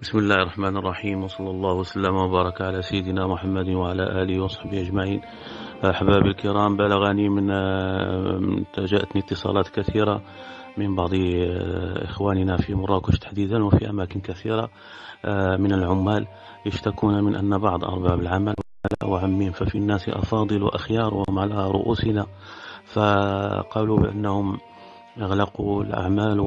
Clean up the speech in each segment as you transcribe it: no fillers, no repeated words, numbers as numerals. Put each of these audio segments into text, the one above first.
بسم الله الرحمن الرحيم، وصلى الله وسلم وبارك على سيدنا محمد وعلى آله وصحبه أجمعين. أحبابي الكرام، بلغني جاءتني اتصالات كثيرة من بعض إخواننا في مراكش تحديدا وفي أماكن كثيرة من العمال يشتكون من أن بعض أرباب العمل وعمين ففي الناس أفاضل وأخيار وهم على رؤوسنا، فقالوا بأنهم أغلقوا الأعمال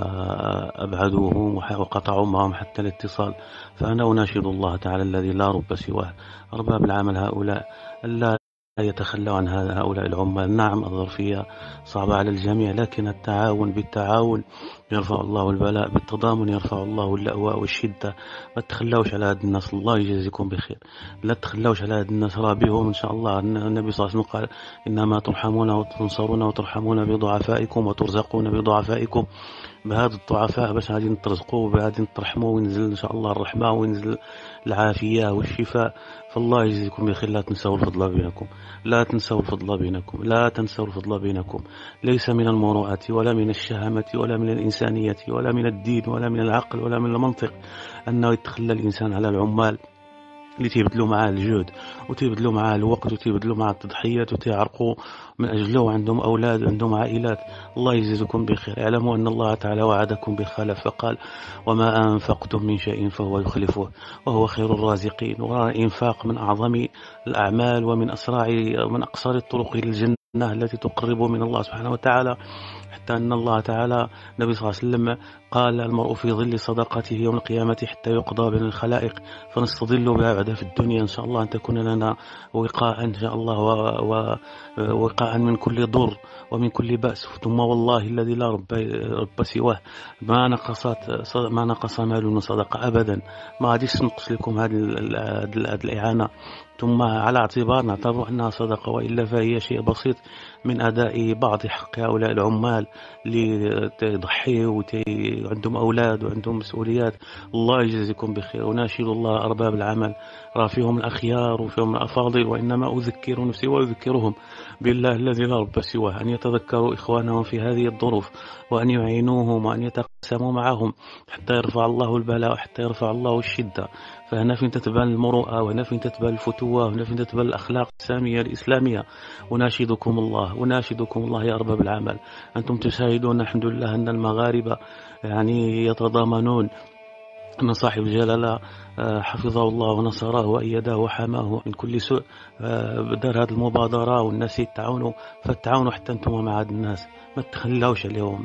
وأبعدوهم وقطعوا معهم حتى الاتصال. فأنا أناشد الله تعالى الذي لا رب سواه أرباب العمل هؤلاء ألا يتخلوا عن هؤلاء العمال. نعم، الظرفية صعبة على الجميع، لكن التعاون بالتعاون يرفع الله البلاء، بالتضامن يرفع الله اللأواء والشدة. ما تخلوش على هذا الناس، الله يجزيكم بخير. لا تخلوش على هذا الناس، رابيهم إن شاء الله. النبي صلى الله عليه وسلم قال: إنما ترحمون وتنصرون وترحمون بضعفائكم وترزقون بضعفائكم. بهذا الضعفاء باش غادي نترزقوا وغادي نترحموا وينزل إن شاء الله الرحمة وينزل العافية والشفاء. فالله يجزيكم بخير. لا تنسوا الفضل بينكم، لا تنسوا الفضل بينكم، لا تنسوا الفضل بينكم. ليس من المروءة ولا من الشهامة ولا من الإنسانية ولا من الدين ولا من العقل ولا من المنطق أنه يتخلى الإنسان على العمال اللي تيبدلوا معاه الجهد وتيبدلوا معاه الوقت وتيبدلوا معاه التضحيات وتيعرقوا من أجله، وعندهم أولاد وعندهم عائلات. الله يجزيكم بخير. اعلموا أن الله تعالى وعدكم بالخلف، فقال: وما أنفقتم من شيء فهو يخلفه وهو خير الرازقين. والإنفاق من أعظم الأعمال ومن أقصر الطرق للجنة التي تقرب من الله سبحانه وتعالى، حتى أن الله تعالى النبي صلى الله عليه وسلم قال: المرء في ظل صدقته يوم القيامة حتى يقضى بين الخلائق. فنستظل بها بعد في الدنيا إن شاء الله، أن تكون لنا وقاء إن شاء الله ووقاء من كل ضر ومن كل بأس. ثم والله الذي لا رب سواه ما نقص مال من صدقة أبدا. ما غاديش نقص لكم هذه الإعانة، ثم على اعتبار نعتبر أنها صدقة، وإلا فهي شيء بسيط من أداء بعض حق هؤلاء العمال اللي يضحيوا وعندهم أولاد وعندهم مسؤوليات. الله يجزيكم بخير. وناشد الله أرباب العمل، فيهم الأخيار وفيهم الأفاضل، وإنما أذكر نفسي وأذكرهم بالله الذي لا رب سواه أن يتذكروا إخوانهم في هذه الظروف، وأن يعينوهم وأن يتقاسموا معهم حتى يرفع الله البلاء وحتى يرفع الله الشدة. فهنا فين تتبان المروءة، وهنا فين تتبان الفتوة، وهنا فين تتبان الأخلاق السامية الإسلامية. أناشدكم الله يا أرباب العمل. أنتم تشاهدون الحمد لله أن المغاربة يعني يتضامنون، أن صاحب الجلالة حفظه الله ونصره وأيده وحماه من كل سوء دار هذه المبادرة، والناس يتعاونوا. فالتعاونوا حتى أنتم مع هذه الناس، ما تخلوش عليهم،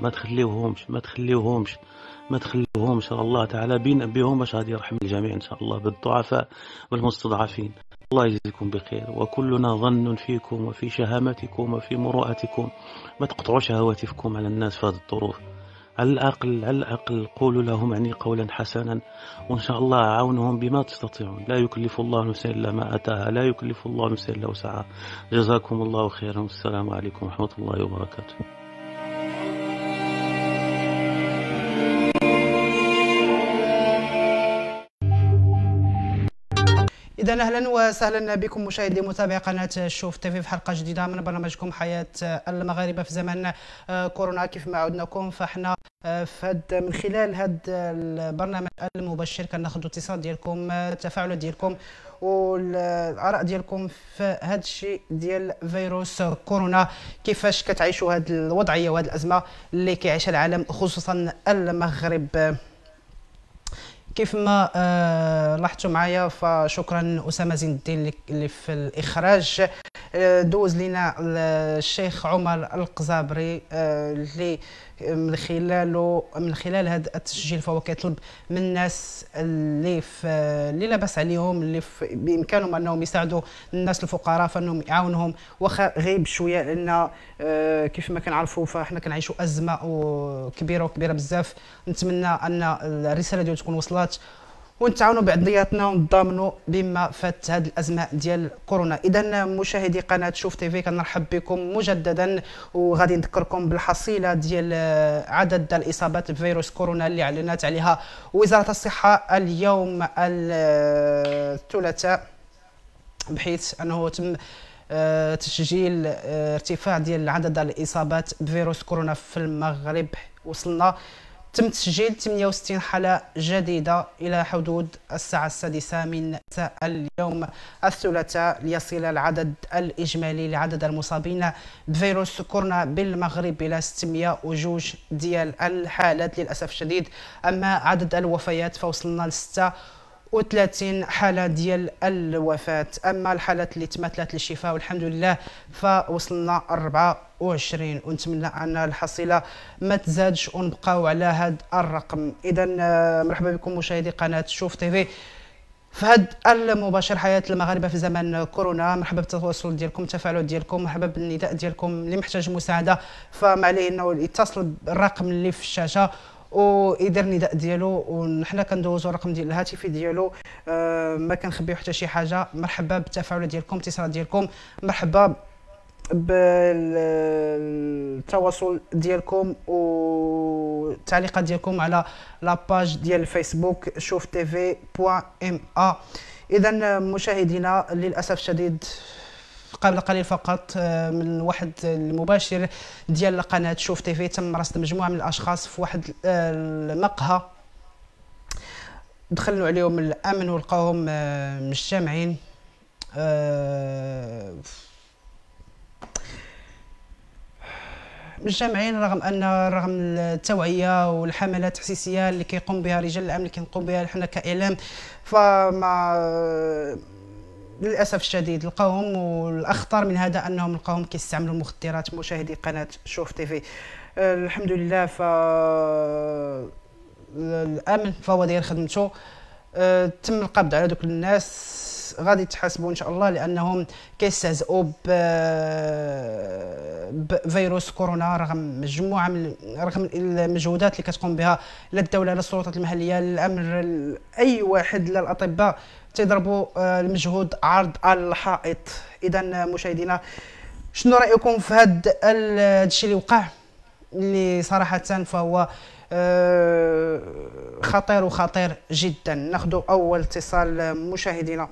ما تخليوهمش. الله تعالى بهم باش غادي يرحم الجميع إن شاء الله، بالضعفاء والمستضعفين. الله يجزيكم بخير. وكلنا ظن فيكم وفي شهامتكم وفي مروءتكم. ما تقطعوش هواتفكم على الناس في هذه الظروف. على الأقل قولوا لهم يعني قولا حسنا، وإن شاء الله عاونهم بما تستطيعون. لا يكلف الله نفسا إلا ما أتاها، لا يكلف الله نفسا إلا وسعها. جزاكم الله خيرا، والسلام عليكم ورحمة الله وبركاته. إذا أهلا وسهلا بكم مشاهدي متابعي قناة شوف تيفي في حلقة جديدة من برنامجكم حياة المغاربة في زمن كورونا. كيف ما عودناكم فاحنا من خلال هذا البرنامج المبشر كناخذوا اتصال ديالكم، التفاعل ديالكم والاراء ديالكم في هذا الشيء ديال فيروس كورونا. كيفاش كتعيشوا هذه الوضعيه وهذه الازمه اللي كيعيشها العالم خصوصا المغرب؟ كيف ما لاحظتوا معايا، فشكرا أسامة زين الدين اللي في الإخراج. دوز لنا الشيخ عمر القزابري اللي من خلال هذا التسجيل فهو كيطلب من الناس اللي لاباس عليهم، اللي بإمكانهم أنهم يساعدوا الناس الفقراء، فأنهم يعاونهم واخا غيب شوية، لأن كيف ما كنعرفوا فاحنا كنعيشوا أزمة كبيرة بزاف. نتمنى أن الرسالة ديالو تكون وصلت ونتعاونوا بعضياتنا ونتضامنوا بما فات هذه الازمه ديال كورونا. اذا مشاهدي قناه شوف تيفي كنرحب بكم مجددا، وغادي نذكركم بالحصيله ديال عدد الاصابات بفيروس كورونا اللي اعلنت عليها وزاره الصحه اليوم الثلاثاء، بحيث انه تم تسجيل ارتفاع ديال عدد الاصابات بفيروس كورونا في المغرب. وصلنا تم تسجيل 68 حالة جديدة إلى حدود الساعة 6 من مساء اليوم الثلاثاء، ليصل العدد الإجمالي لعدد المصابين بفيروس كورونا بالمغرب إلى 602 ديال الحالات للأسف الشديد. أما عدد الوفيات فوصلنا ل 36 حالة ديال الوفاة. أما الحالات اللي تمثلت للشفاء والحمد لله فوصلنا 24، ونتمنى أن الحصيلة ما تزادش ونبقاو على هذا الرقم. إذا مرحبا بكم مشاهدي قناة شوف تيفي في هذا المباشر حياة المغاربة في زمن كورونا. مرحبا بالتواصل ديالكم، التفاعل ديالكم، مرحبا بالنداء ديالكم. اللي محتاج مساعدة فما عليه انه يتصل بالرقم اللي في الشاشة ويدير النداء ديالو، ونحنا كندوزو الرقم ديال الهاتفي ديالو، ما كنخبيو حتى شي حاجه. مرحبا بالتفاعل ديالكم، الاتصال ديالكم، مرحبا بالتواصل ديالكم والتعليقات ديالكم على لاباج ديال الفيسبوك شوف tv.ma. اذا مشاهدينا للاسف الشديد قبل قليل فقط من واحد المباشر ديال قناه شوف تيفي تم رصد مجموعه من الاشخاص في واحد المقهى، دخلوا عليهم الامن ولقاوهم مجتمعين رغم التوعيه والحملات التحسيسيه اللي كيقوم بها رجال الامن، اللي كنقوم بها حنا كاعلام، فما للاسف الشديد لقاوهم. والاخطر من هذا انهم لقاوهم كيستعملوا المخدرات. مشاهدي قناه شوف تيفي الحمد لله الامن فهو داير خدمته. تم القبض على دوك الناس، غادي يتحاسبوا ان شاء الله لانهم كيستهزئوا بفيروس كورونا رغم المجهودات اللي كتقوم بها لا الدوله لا السلطات المحليه الامر اي واحد لا الاطباء تيضربوا المجهود عرض الحائط. اذا مشاهدينا شنو رايكم في هذا الشيء اللي وقع، اللي صراحه فهو خطير جدا؟ ناخذ اول اتصال مشاهدينا.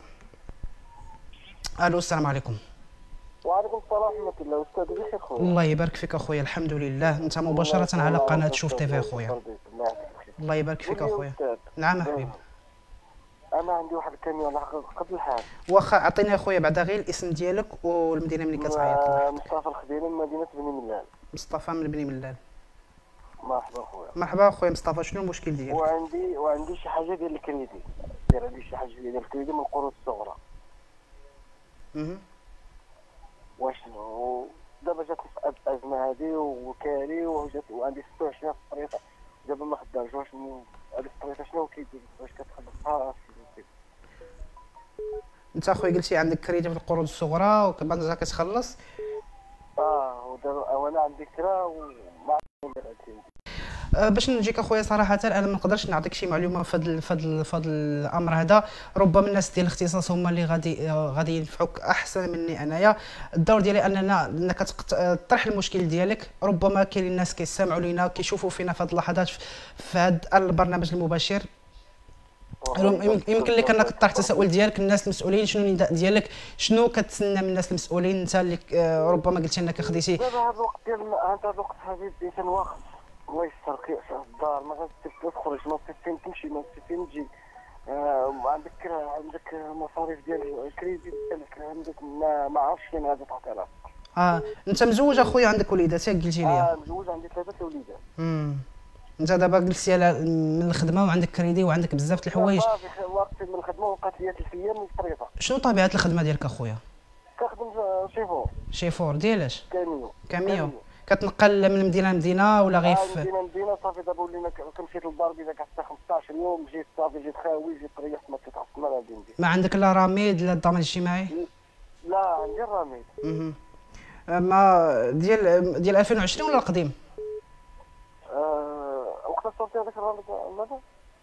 الو السلام عليكم. وعليكم السلام ورحمه الله. استاذ بخير خويا؟ الله يبارك فيك اخويا، الحمد لله. انت مباشره على قناه شوف تيفي اخويا. الله يبارك فيك اخويا. نعم حبيبي. انا عندي واحد الكاميون قبل الحال. واخا عطيني اخويا بعدا غير الاسم ديالك والمدينه من اللي كتعيط. مصطفى الخديري من مدينه بني ملال. مصطفى من بني ملال. مرحبا خويا. مرحبا خويا مصطفى، شنو المشكل ديالك؟ وعندي شي حاجه ديال الكريدي، عندي شي حاجه ديال الكريدي من القروض الصغرى. واش دابا جات الازمه هذه وكاري وعندي 26 في الطريقه دابا ما خدامش. واش هذيك الطريقه شنو كيدير؟ واش كتخلصها؟ انت اخويا قلتي عندك كريدي في القروض الصغرى وكبعد كتخلص؟ ودابا وانا عندي كرا وما عرفتش ندير هادشي. باش نجيك اخويا صراحه انا ما نقدرش نعطيك شي معلومه في الامر هذا. ربما الناس ديال الاختصاص هما اللي غادي ينفعوك احسن مني انايا. الدور ديالي انك تطرح المشكل ديالك. ربما كاين الناس كيستمعوا لينا كيشوفوا فينا في هذه اللحظات في هذا البرنامج المباشر، يمكن لك انك تطرح التساؤل ديالك. الناس المسؤولين شنو النداء ديالك، شنو كتسنى من الناس المسؤولين؟ انت اللي ربما قلتي انك خديتي دابا هذا الوقت ديال هذا الوقت حبيبي الانسان واخد الله يستر في الدار، ما غاديش تخرج، ما فين تمشي، ما فين تجي. عندك مصاريف ديال الكريدي ديالك، عندك ما عرفتش فين غادي تعطي راسك. انت مزوج اخويا؟ عندك وليدات ياك قلتي لي؟ مزوج، عندي 3 وليدات. انت دابا جلستي من الخدمه وعندك كريدي وعندك بزاف د الحوايج. صافي وقت من الخدمه وبقات لي 3 ايام من الطريقه. شنو طبيعه الخدمه ديالك اخويا؟ كنخدم شيفور ديالاش؟ كاميون. كتنقل من مدينه لمدينه ولا غير في مدينه؟ صافي دابا ولينا كنمشي للدار اذا حتى 15 يوم، جيت صافي جيت خاوي، جيت ريحت، ما كتعرفش ما غادي ندير. ما عندك لا رميد لا الضمان الاجتماعي؟ لا عندي الرميد. ما ديال 2020 ولا القديم؟ وقت صوتي هذاك ماذا؟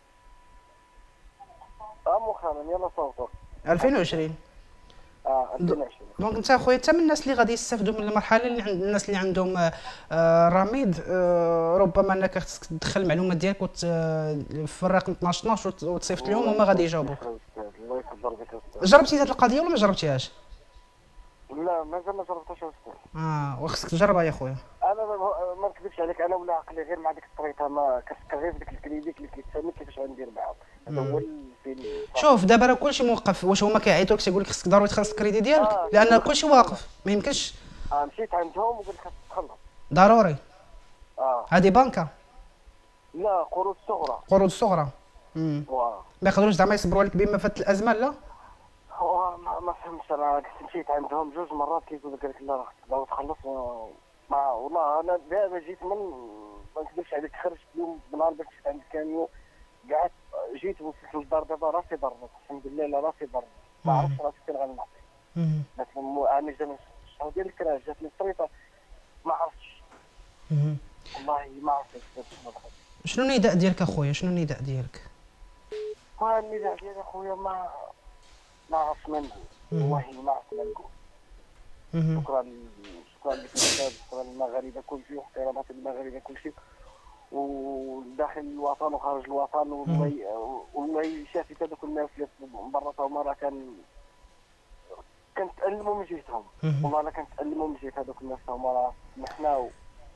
مؤخرا يلا صوتو 2020. 2020. دونك انت اخويا انت من الناس اللي غادي يستافدوا من المرحله اللي عند الناس اللي عندهم رميد. ربما انك خصك تدخل المعلومات ديالك في الرقم 12 وتصيفط لهم وما غادي يجاوبوك. الله يكبر بك. جربتي هذه القضيه ولا ما جربتيهاش؟ لا مازال ما جربتهاش. وخصك تجربها يا خويا. انا انا ما نكذبش عليك، انا ولا عقلي غير مع ديك الطريقه، ما كنفكر غير في ديك الكريديت اللي كيتسالني كيفاش غندير معاهم. هذا هو الفيلم. شوف دابا راه كلشي موقف. واش هما كيعيطوا لك تيقول لك خصك ضروري تخلص الكريدي ديالك؟ لان كلشي واقف ما يمكنش. مشيت عندهم وقلت خاصك تخلص ضروري. هذه بنكه؟ لا، قروض صغرى. قروض صغرى. ما يقدروش زعما يصبروا عليك بما فات الازمه؟ لا هو ما فهمتش. انا مشيت عندهم جوج مرات كيقول لك لا راه تقدر تخلص. ما والله انا دابا جيت ما نكذبش عليك، خرجت اليوم بنهار باش مشيت عند الكاميو، قعدت جيت وصلت للدار دابا راسي ضربت الحمد لله. لا راسي ضربت، ما عرفتش راسي فين غنعطي. لكن انا جاني الشهر ديال الكراش جاتني الطريطه ما عرفتش والله ما عرفتش. شنو النداء ديالك اخويا؟ شنو النداء ديالك؟ النداء ديالي اخويا ما عرفت ما نقول، والله ما عرفت ما نقول. شكرا لك الاستاذ، شكرا للمغاربه كلشي واحترامات للمغاربه كلشي، وداخل الوطن وخارج الوطن. والله شافيت هذوك الناس اللي برا هما راه كنتألموا من جهتهم. والله انا كنتألموا من جهه هذوك الناس هما راه سمحنا.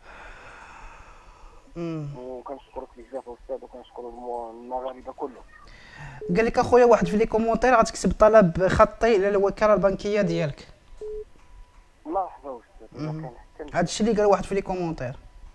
وكنشكرك بزاف استاذ، وكنشكر المغاربه كلهم. قال لك اخويا واحد في لي كومونتير غتكتب طلب خطي الى الوكاله البنكيه ديالك. الله يحفظه استاذ. هذا الشيء اللي قال واحد في لي كومونتير.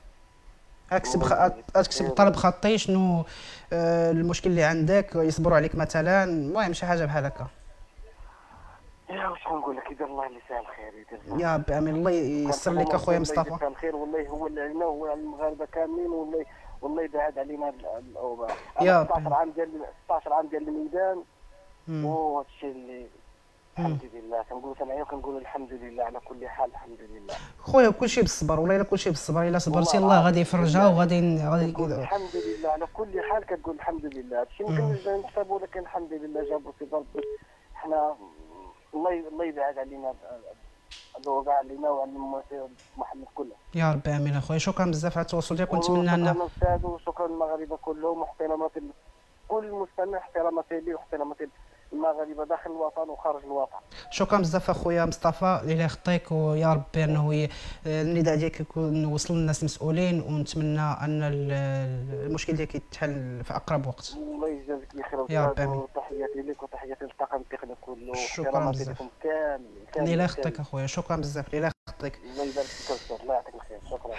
غتكتب طلب خطي شنو المشكل اللي عندك، يصبروا عليك مثلا، المهم شي حاجه بحال هكا. يا واش غنقول لك، يدير الله اللي سهل الخير، يدير الله. يا ربي امين. الله ييسر لك اخويا مصطفى. الله الخير والله هو اللي علينا وهو على المغاربه كاملين، والله يبعد علينا الاوباء. يا 16 عام ديال الميدان، وهذا الشيء اللي الحمد لله كنقولوا سامعين وكنقولوا الحمد لله على كل حال. الحمد لله خويا كلشي بالصبر، والله الا كلشي بالصبر. الا صبرتي الله غادي يفرجها وغادي الحمد لله على كل حال. كتقول الحمد لله. هادشي يمكن نحسبوا، ولكن الحمد لله جابوا في ضرب. حنا الله يبعد علينا الوباء علينا وعلى محمد كله. يا ربي امين اخويا. شكرا بزاف على التواصل ديالك، ونتمنى ان شكرا استاذ، وشكرا للمغاربه كلهم، واحترامات كل مستمع، احترامات لي واحترامات المغاربه داخل الوطن وخارج الوطن. شكرا بزاف اخويا مصطفى، الله يخطيك، ويا ربي انه النداء ديالك يكون وصل للناس المسؤولين، ونتمنى ان المشكل ديالك يتحل في اقرب وقت. الله يجازيك بخير يا ربي امين. وتحياتي لك وتحياتي للطاقم التقني كله. شكرا بزاف. كامل الله يخطيك اخويا. شكرا بزاف. الله يخطيك. الله يبارك فيك استاذ، الله يعطيك الخير. شكرا.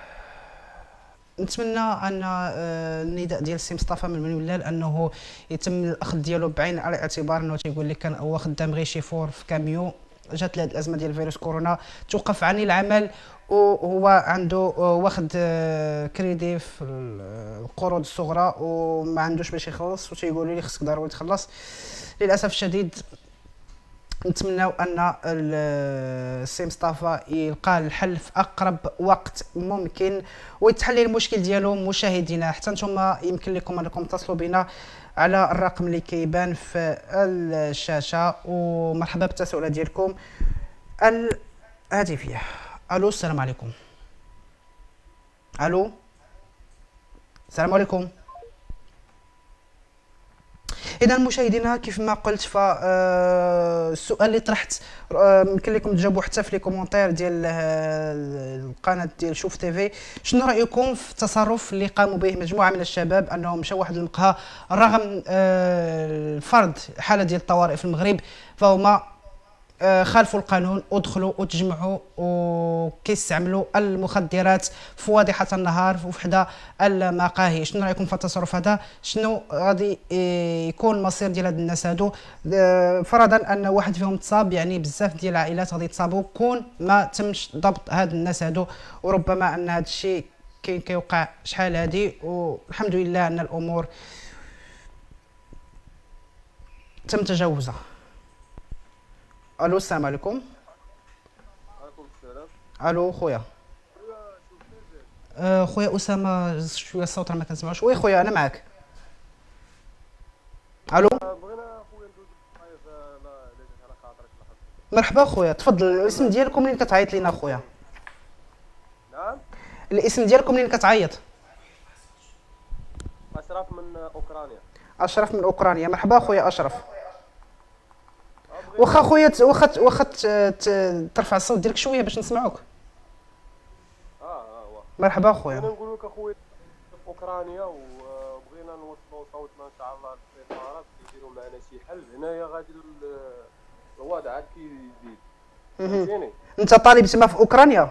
نتمنى ان النداء ديال السي مصطفى من ولال انه يتم الاخذ ديالو بعين الاعتبار، انه تيقول لك كان هو خدام غير شيفور في كاميو، جات لهاد الازمه ديال فيروس كورونا، توقف عن العمل، وهو عنده واخد كريدي في القروض الصغرى وما عندوش باش يخلص، وتيقولوا لي خصك ضروري تخلص. للاسف الشديد نتمناو ان السي مصطفى يلقى الحل في اقرب وقت ممكن ويتحل المشكل ديالو. مشاهدينا حتى نتوما يمكن لكم انكم تصلوا بنا على الرقم اللي كيبان في الشاشه، ومرحبا بالتساؤلات ديالكم الهاتفيه. الو السلام عليكم. الو السلام عليكم. اذا مشاهدينا كيف ما قلت، فالسؤال اللي طرحت يمكن لكم تجاوبوا حتى في لي كومونتير ديال القناه ديال شوف تيفي. شنو رايكم في التصرف اللي قاموا به مجموعه من الشباب، انهم مشاو واحد المقهى رغم فرض حاله ديال الطوارئ في المغرب، فهما خالفوا القانون ودخلوا وتجمعوا وكيستعملوا المخدرات في واضحه النهار وفي حدا المقاهي. شنو رايكم في التصرف هذا؟ شنو غادي يكون المصير ديال هاد الناس هادو فرضا ان واحد فيهم تصاب؟ يعني بزاف ديال العائلات غادي يتصابوا كون ما تمش ضبط هاد الناس هادو، وربما ان هاد الشيء كيوقع شحال هادي، والحمد لله ان الامور تم تجاوزها. الو السلام عليكم. وعليكم السلام. الو خويا. خويا اسامه شويه الصوت راه ما كنسمعوش. وي خويا انا معاك. الو بغينا خويا ندوزو معايا على خاطرك. مرحبا خويا، تفضل. الاسم ديالكم منين كتعيط لينا خويا؟ نعم، الاسم ديالكم منين كتعيط؟ اشرف من اوكرانيا. اشرف من اوكرانيا. مرحبا خويا اشرف. واخا خويا واخا ترفع الصوت ديالك شويه باش نسمعوك. مرحبا انا خويا. نقول لك اخويا في اوكرانيا وبغينا نوصلوا صوتنا ان شاء الله للسفارات يديروا معنا شي حل. هنايا غادي الوضع عاد كيزيد، مهم. فهمتيني. انت طالب تما في اوكرانيا؟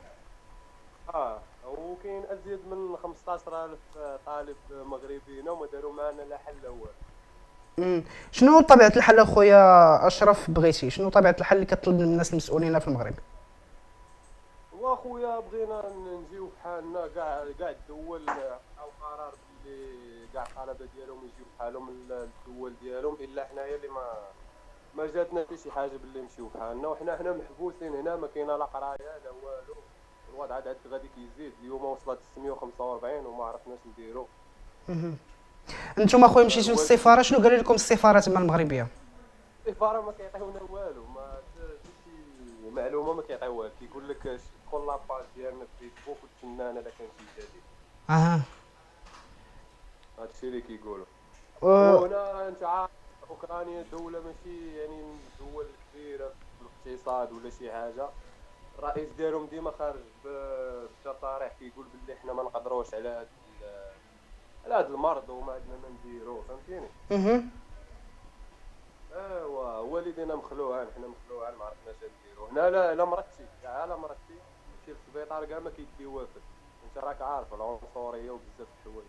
وكاين ازيد من 15000 طالب مغربي هنا وما داروا معنا لا حل لا والو. شنو طبيعه الحل اخويا اشرف بغيتي؟ شنو طبيعه الحل اللي كطلب من الناس المسؤولين في المغرب؟ واخويا بغينا نجيو بحالنا كاع الدول او قرار باللي كاع الطلبه ديالهم يجيو بحالهم الدول ديالهم، الا حنايا اللي ما جاتنا حتى شي حاجه باللي نمشيو بحالنا، وحنا محبوسين هنا، ما كاينه لا قرايه لا والو. الوضع عاد غادي كيزيد، اليوم وصلت 645 وما عرفناش نديرو. انتم اخويا مشيتوا للسفاره، شنو قالوا لكم السفاره تما المغربيه؟ السفاره ما كيعطيونا والو، ما شي معلومه ما كيعطيوها، كيقول لك دخل لاباج ديالنا في فيسبوك وتسنانا الا كان شي جديد. اها. هادشي اللي كيقولوا. و... وهنا انت عارف اوكرانيا دوله ماشي يعني من الدول الكبيره في الاقتصاد ولا شي حاجه. الرئيس ديالهم ديما خارج بتصاريح كيقول باللي حنا ما نقدروش على هاد المرض وما عندنا ما نديرو، فهمتيني. ايوا والدينا مخلوعين، حنا مخلوعين ما عرفناش نديرو هنا. لا مرضتي كاع، لا مرضتي تمشي للسبيطار كاع ما كيديوها فيك، انت راك عارف العنصريه وبزاف د الحوايج.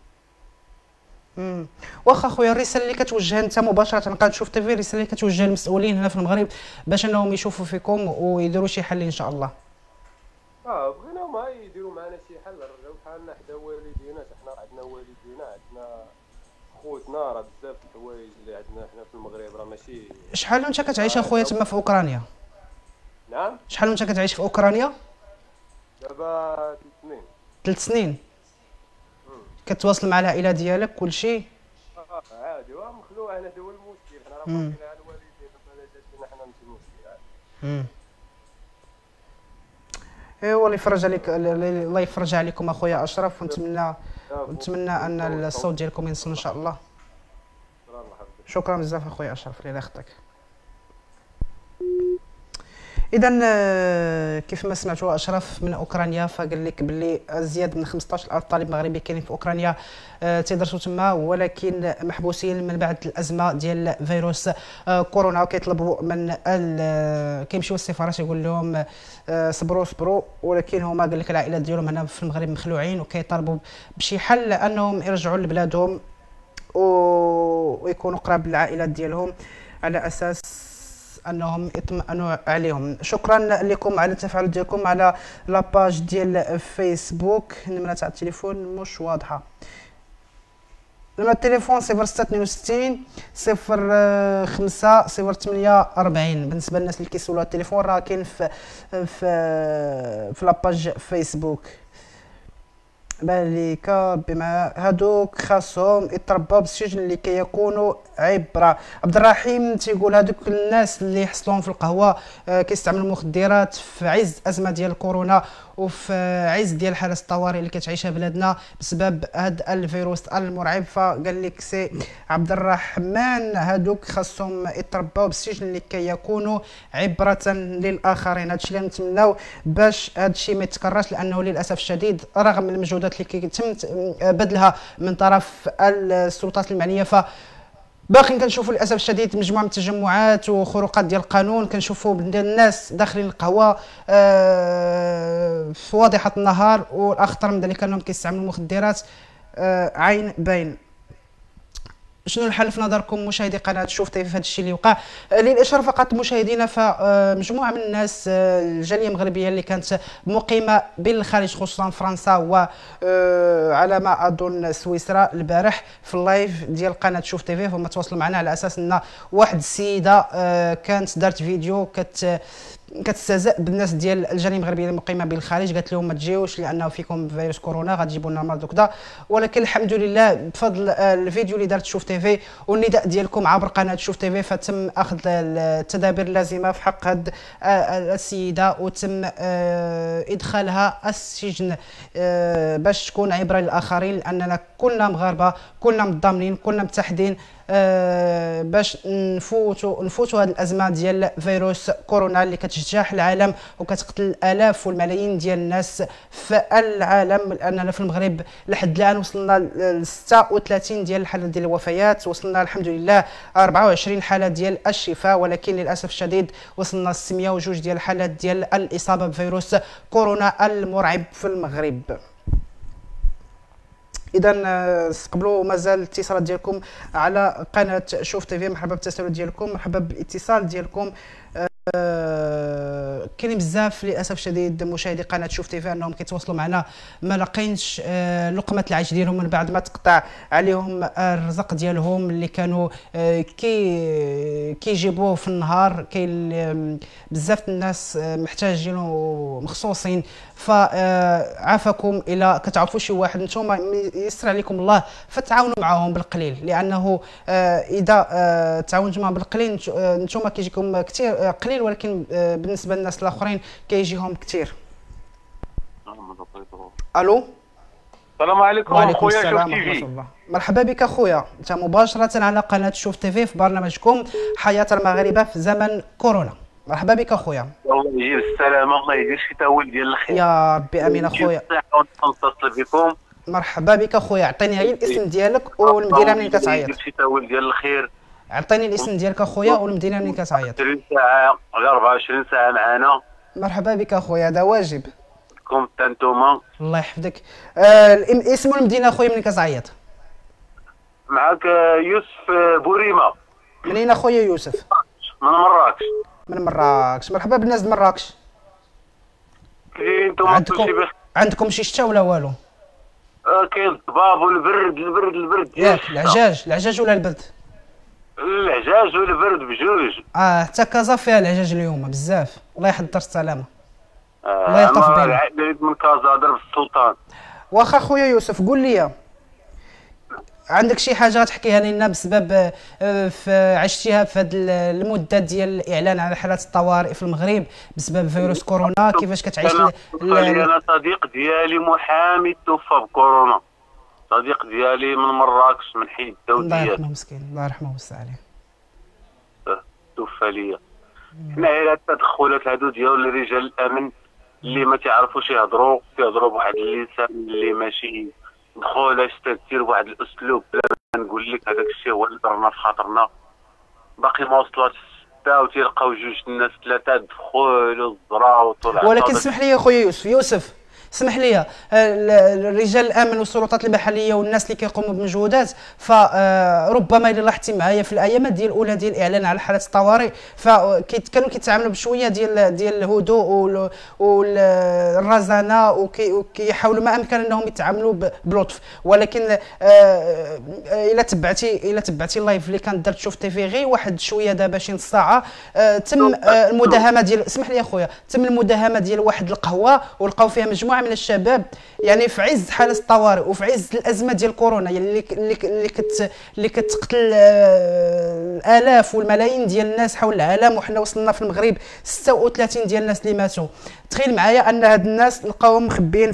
واخا خويا الرساله اللي كتوجهها انت مباشره قاعد تشوف تيفي، الرساله اللي كتوجهها للمسؤولين هنا في المغرب باش انهم يشوفوا فيكم ويديروا شي حل ان شاء الله. بغيناهم يديروا معنا شي حل، نرجعوا بحالنا حدا والدينا، حنا عندنا والدينا، عندنا خوتنا، راه بزاف د الحوايج اللي عندنا حنا في المغرب راه ماشي. شحال وانت كتعيش اخويا تما في اوكرانيا؟ نعم. شحال وانت كتعيش في اوكرانيا؟ دابا 3 سنين. 3 سنين. كتواصل مع العائله ديالك كلشي؟ عادي، مخلوع. هذا هو المشكل، حنا راه باقيين على الوالدين، ما جاتنا حنا ماشي مشكل عادي. ايوا الله يفرج عليك، الله يفرج عليكم اخويا اشرف، ونتمنى ان الصوت ديالكم ينصل ان شاء الله. شكرا بزاف اخويا اشرف الله يخطيك. اذا كيف ما سمعتوا اشرف من اوكرانيا، فقال لك باللي ازيد من 15,000 طالب مغربي كاينين في اوكرانيا تيدرسوا تما، ولكن محبوسين من بعد الازمه ديال فيروس كورونا، وكيطلبوا من كيمشيو للسفارات يقول لهم صبروا، ولكن هما قال لك العائلات ديالهم هنا في المغرب مخلوعين وكيطالبوا بشي حل انهم يرجعوا لبلادهم ويكونوا قراب للعائلات ديالهم على اساس انهم يطمئنوا عليهم. شكرا لكم على التفاعل ديالكم على لاباج ديال فيسبوك. النمره تاع التليفون مش واضحه. نمره التليفون 0662 05 048. بالنسبه للناس اللي كيسولوا على التليفون راه كاين في لاباج فيسبوك. بالك بما هادوك خاصهم يتربوا بالسجن اللي كيكونوا عبره. عبد الرحيم تيقول هادوك الناس اللي يحصلون في القهوه كيستعملوا المخدرات في عز ازمه ديال كورونا وفي عز ديال حاله الطوارئ اللي كتعيشها بلادنا بسبب هذا الفيروس المرعب. فقال لك سي عبد الرحمن هادوك خاصهم يتربوا بالسجن اللي كيكونوا عبره للاخرين. هادشي اللي نتمناو باش هادشي ما يتكررش، لانه للاسف الشديد رغم المجهودات اللي كيتم بذلها من طرف السلطات المعنيه باقي كنشوفوا للاسف الشديد مجموعه من التجمعات وخروقات ديال القانون. كنشوفوا الناس داخلين القهوه في واضحه النهار، والاخطر من ذلك انهم كيستعملوا المخدرات عين باين. شنو الحل في نظركم مشاهدي قناه شوف تيفي في هذا الشيء اللي وقع؟ للاشاره فقط مشاهدينا، فمجموعه من الناس الجاليه المغربيه اللي كانت مقيمه بالخارج خصوصا فرنسا وعلى ما اظن سويسرا البارح في اللايف ديال قناه شوف تيفي، فهم تواصلوا معنا على اساس ان واحد السيده كانت دارت فيديو كتستهزأ بالناس ديال الجاليه المغربيه المقيمه بالخارج، قالت لهم ما تجيوش لانه فيكم فيروس كورونا غتجيبوا لنا مرض وكذا. ولكن الحمد لله بفضل الفيديو اللي دارت شوف تيفي والنداء ديالكم عبر قناه شوف تيفي فتم اخذ التدابير اللازمه في حق هذه السيده وتم ادخالها السجن باش تكون عبره للاخرين، لاننا كلنا مغاربه، كلنا متضامنين، كلنا متحدين باش نفوتوا هذه الازمه ديال فيروس كورونا اللي كتجتاح العالم وكتقتل الالاف والملايين ديال الناس في العالم. لاننا في المغرب لحد الان وصلنا ل 36 ديال الحالات ديال الوفيات، وصلنا الحمد لله 24 حاله ديال الشفاء، ولكن للاسف الشديد وصلنا ل 602 ديال الحالات ديال الاصابه بفيروس كورونا المرعب في المغرب. اذا استقبلوا مازال الاتصالات ديالكم على قناه شوف تيفي. مرحبا بالتساؤل ديالكم، مرحبا بالاتصال ديالكم. كاين بزاف للاسف الشديد مشاهدي قناه شوف تيفي انهم كيتواصلوا معنا ما لاقينش لقمه العيش ديالهم من بعد ما تقطع عليهم الرزق ديالهم اللي كانوا كيجيبوه في النهار. كاين بزاف الناس محتاجين مخصوصين، فعافاكم الى كتعرفوا شي واحد نتوما يسر عليكم الله فتعاونوا معهم بالقليل، لانه اذا تعاونتوا معهم بالقليل نتوما كيجيكم كثير قليل، ولكن بالنسبه للناس الاخرين كيجيهم كثير. الو السلام عليكم. وعليكم خويا السلام شوف ورحمه تيفي. الله. مرحبا بك اخويا، انت مباشره على قناه شوف تيفي في برنامجكم حياه المغاربه في زمن كورونا. مرحبا بك اخويا. الله يجيب السلامه، الله يدير شي تاول ديال الخير يا ربي امين اخويا. نتصل بكم. مرحبا بك اخويا، عطيني غير الاسم ديالك والمدينه منين كتعيط. يجيب شي تاول ديال الخير. عطيني الاسم ديالك اخويا والمدينه منين كتعيط. 20 ساعه ولا 24 ساعه معنا. مرحبا بك اخويا، هذا واجب. كم انتوما. الله يحفظك. الاسم والمدينه اخويا منين كتعيط. معك يوسف بوريمه. منين اخويا يوسف؟ من مراكش. من مراكش. مرحبا بالناس د مراكش. كاين نتوما كلشي بخير؟ عندكم شي شتا ولا والو؟ كاين الضباب والبرد البرد ياك العجاج ولا البرد؟ العجاج والبرد بجوج. حتى كازا فيها العجاج اليوم بزاف. الله يحضر السلامه. الله يلطف بينا. العيد من كازا ضرب السلطان. واخا خويا يوسف قول لي، عندك شي حاجه غتحكيها لنا بسبب عشتيها في هذه المده ديال الاعلان على حالات الطوارئ في المغرب بسبب فيروس كورونا؟ كيفاش كتعيش؟ انا صديق ديالي محامي توفى بكورونا، صديق ديالي من مراكش من حي الدوديات. الله يرحمه مسكين، الله يرحمه ويوسع عليه. توفى ليا. حنا على التدخلات هادو ديال رجال الامن اللي ما تعرفوش يهضروا بواحد اللسان اللي ماشي دخولاش تدير بواحد الاسلوب. بلا ما نقول لك هذاك الشيء هو اللي ضرنا في خاطرنا. باقي ما وصلاتش 6 وتيلقاو جوج الناس 3 دخلوا الزراو وطلعوا. ولكن اسمح لي اخويا يوسف اسمح لي، رجال الامن والسلطات المحليه والناس اللي كيقوموا بمجهودات، فربما الا لاحظتي معايا في الايامات ديال الاولى ديال الاعلان على حالات الطوارئ فكانوا كيتعاملوا بشويه ديال الهدوء والرزانه وكيحاولوا ما امكن انهم يتعاملوا بلطف. ولكن الا تبعتي اللايف اللي كانت درت شوف تيفي غير واحد شويه دابا شي نص ساعه، تم المداهمه ديال، اسمح لي اخويا، تم المداهمه ديال واحد القهوه ولقاو فيها مجموعه من الشباب يعني في عز حاله الطوارئ وفي عز الازمه ديال كورونا يعني اللي كتقتل الالاف والملايين ديال الناس حول العالم، وحنا وصلنا في المغرب 36 ديال الناس اللي ماتوا. تخيل معايا ان هاد الناس لقاوهم مخبيين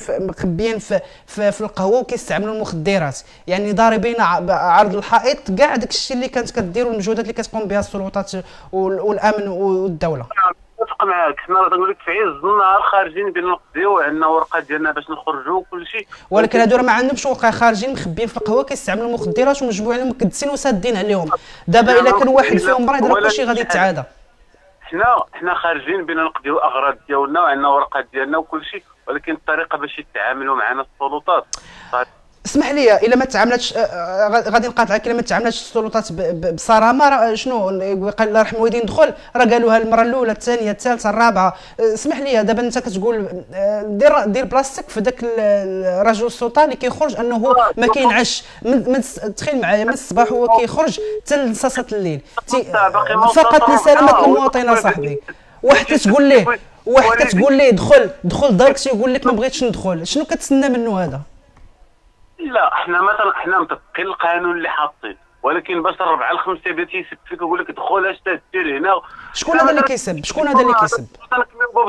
في القهوه وكيستعملوا المخدرات، يعني ضاربين عرض الحائط كاع داك الشيء اللي كانت كدير والمجهودات اللي كتقوم بها السلطات والامن والدوله. نتفق معاك، حنا نقول لك في عز النهار خارجين بين نقضيو عندنا ورقه ديالنا باش نخرجوا وكل شيء، ولكن هادو راه ما عندهمش وقع، خارجين مخبيين في القهوه كيستعملوا المخدرات ومجموعين مكدسين وسادين عليهم. دابا الا كان واحد فيهم مريض راه كلشي غادي يتعادى. حنا خارجين بين نقضيو الاغراض ديالنا وعندنا ورقه ديالنا وكل شيء، ولكن الطريقه باش يتعاملوا معنا السلطات. اسمح لي الا ما تعاملاتش غادي نقاطعك، الا ما تعاملاتش السلطات بصرامه شنو قال الله يرحم الوالدين دخل راه قالوها المره الاولى الثانيه الثالثه الرابعه. اسمح لي دابا انت كتقول دير بلاصتك في داك الرجل السلطه اللي كيخرج انه ما كينعش، تخيل معايا من الصباح هو كيخرج حتى لصاصه الليل فقط لسلامه المواطن صاحبي. وحده تقول ليه دخل دارك تيقول لك ما بغيتش ندخل، شنو كتسنى منه هذا؟ لا حنا مطبقين القانون اللي حاطين، ولكن باش 4 5 بدا تيسب فيك ويقول لك دخل اش دير هنا. شكون هذا اللي كيسب؟ شكون هذا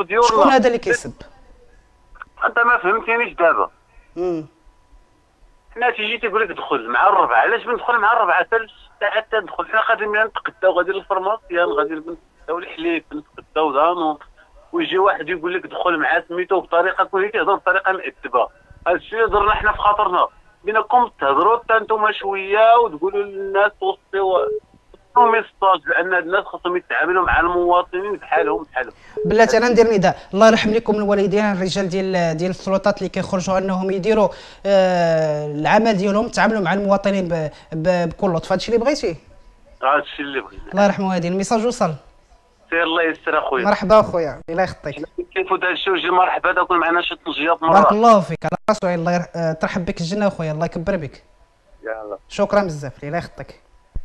اللي كيسب؟ انت ما فهمتينيش دابا. حنا تيجي تيقول لك دخل مع الربعه، علاش بندخل مع الربعه حتى للساعه تدخل؟ حنا غادي نتقداو، غادي للفرماسيان، غادي نتقداو الحليب، نتقداو دانون، ويجي واحد يقول لك دخل مع سميتو بطريقه كون تيهضر بطريقه مأدبه. هذا الشيء اللي درنا حنا في خاطرنا، بينكم تهضروا حتى نتوما شويه وتقولوا للناس توصلوا ميساج بان الناس خاصهم يتعاملوا مع المواطنين بحالهم. بلاتي انا ندير نداء، الله يرحم لكم الوالدين الرجال ديال السلطات اللي كيخرجوا انهم يديروا العمل ديالهم، تعاملوا مع المواطنين بكل لطف. هادشي اللي بغيتي؟ هذا الشيء اللي بغيت. الله يرحم والدين. الميساج وصل. سير الله يستر اخويا. مرحبا اخويا، الله يخطيك. كيفو هذا الشيء وجي مرحبا تكون معنا شي طنجيات مره. بارك الله فيك على راسو، الله ترحب بك الجنه اخويا، الله يكبر بك. يلاه شكرا بزاف، الله يخطيك.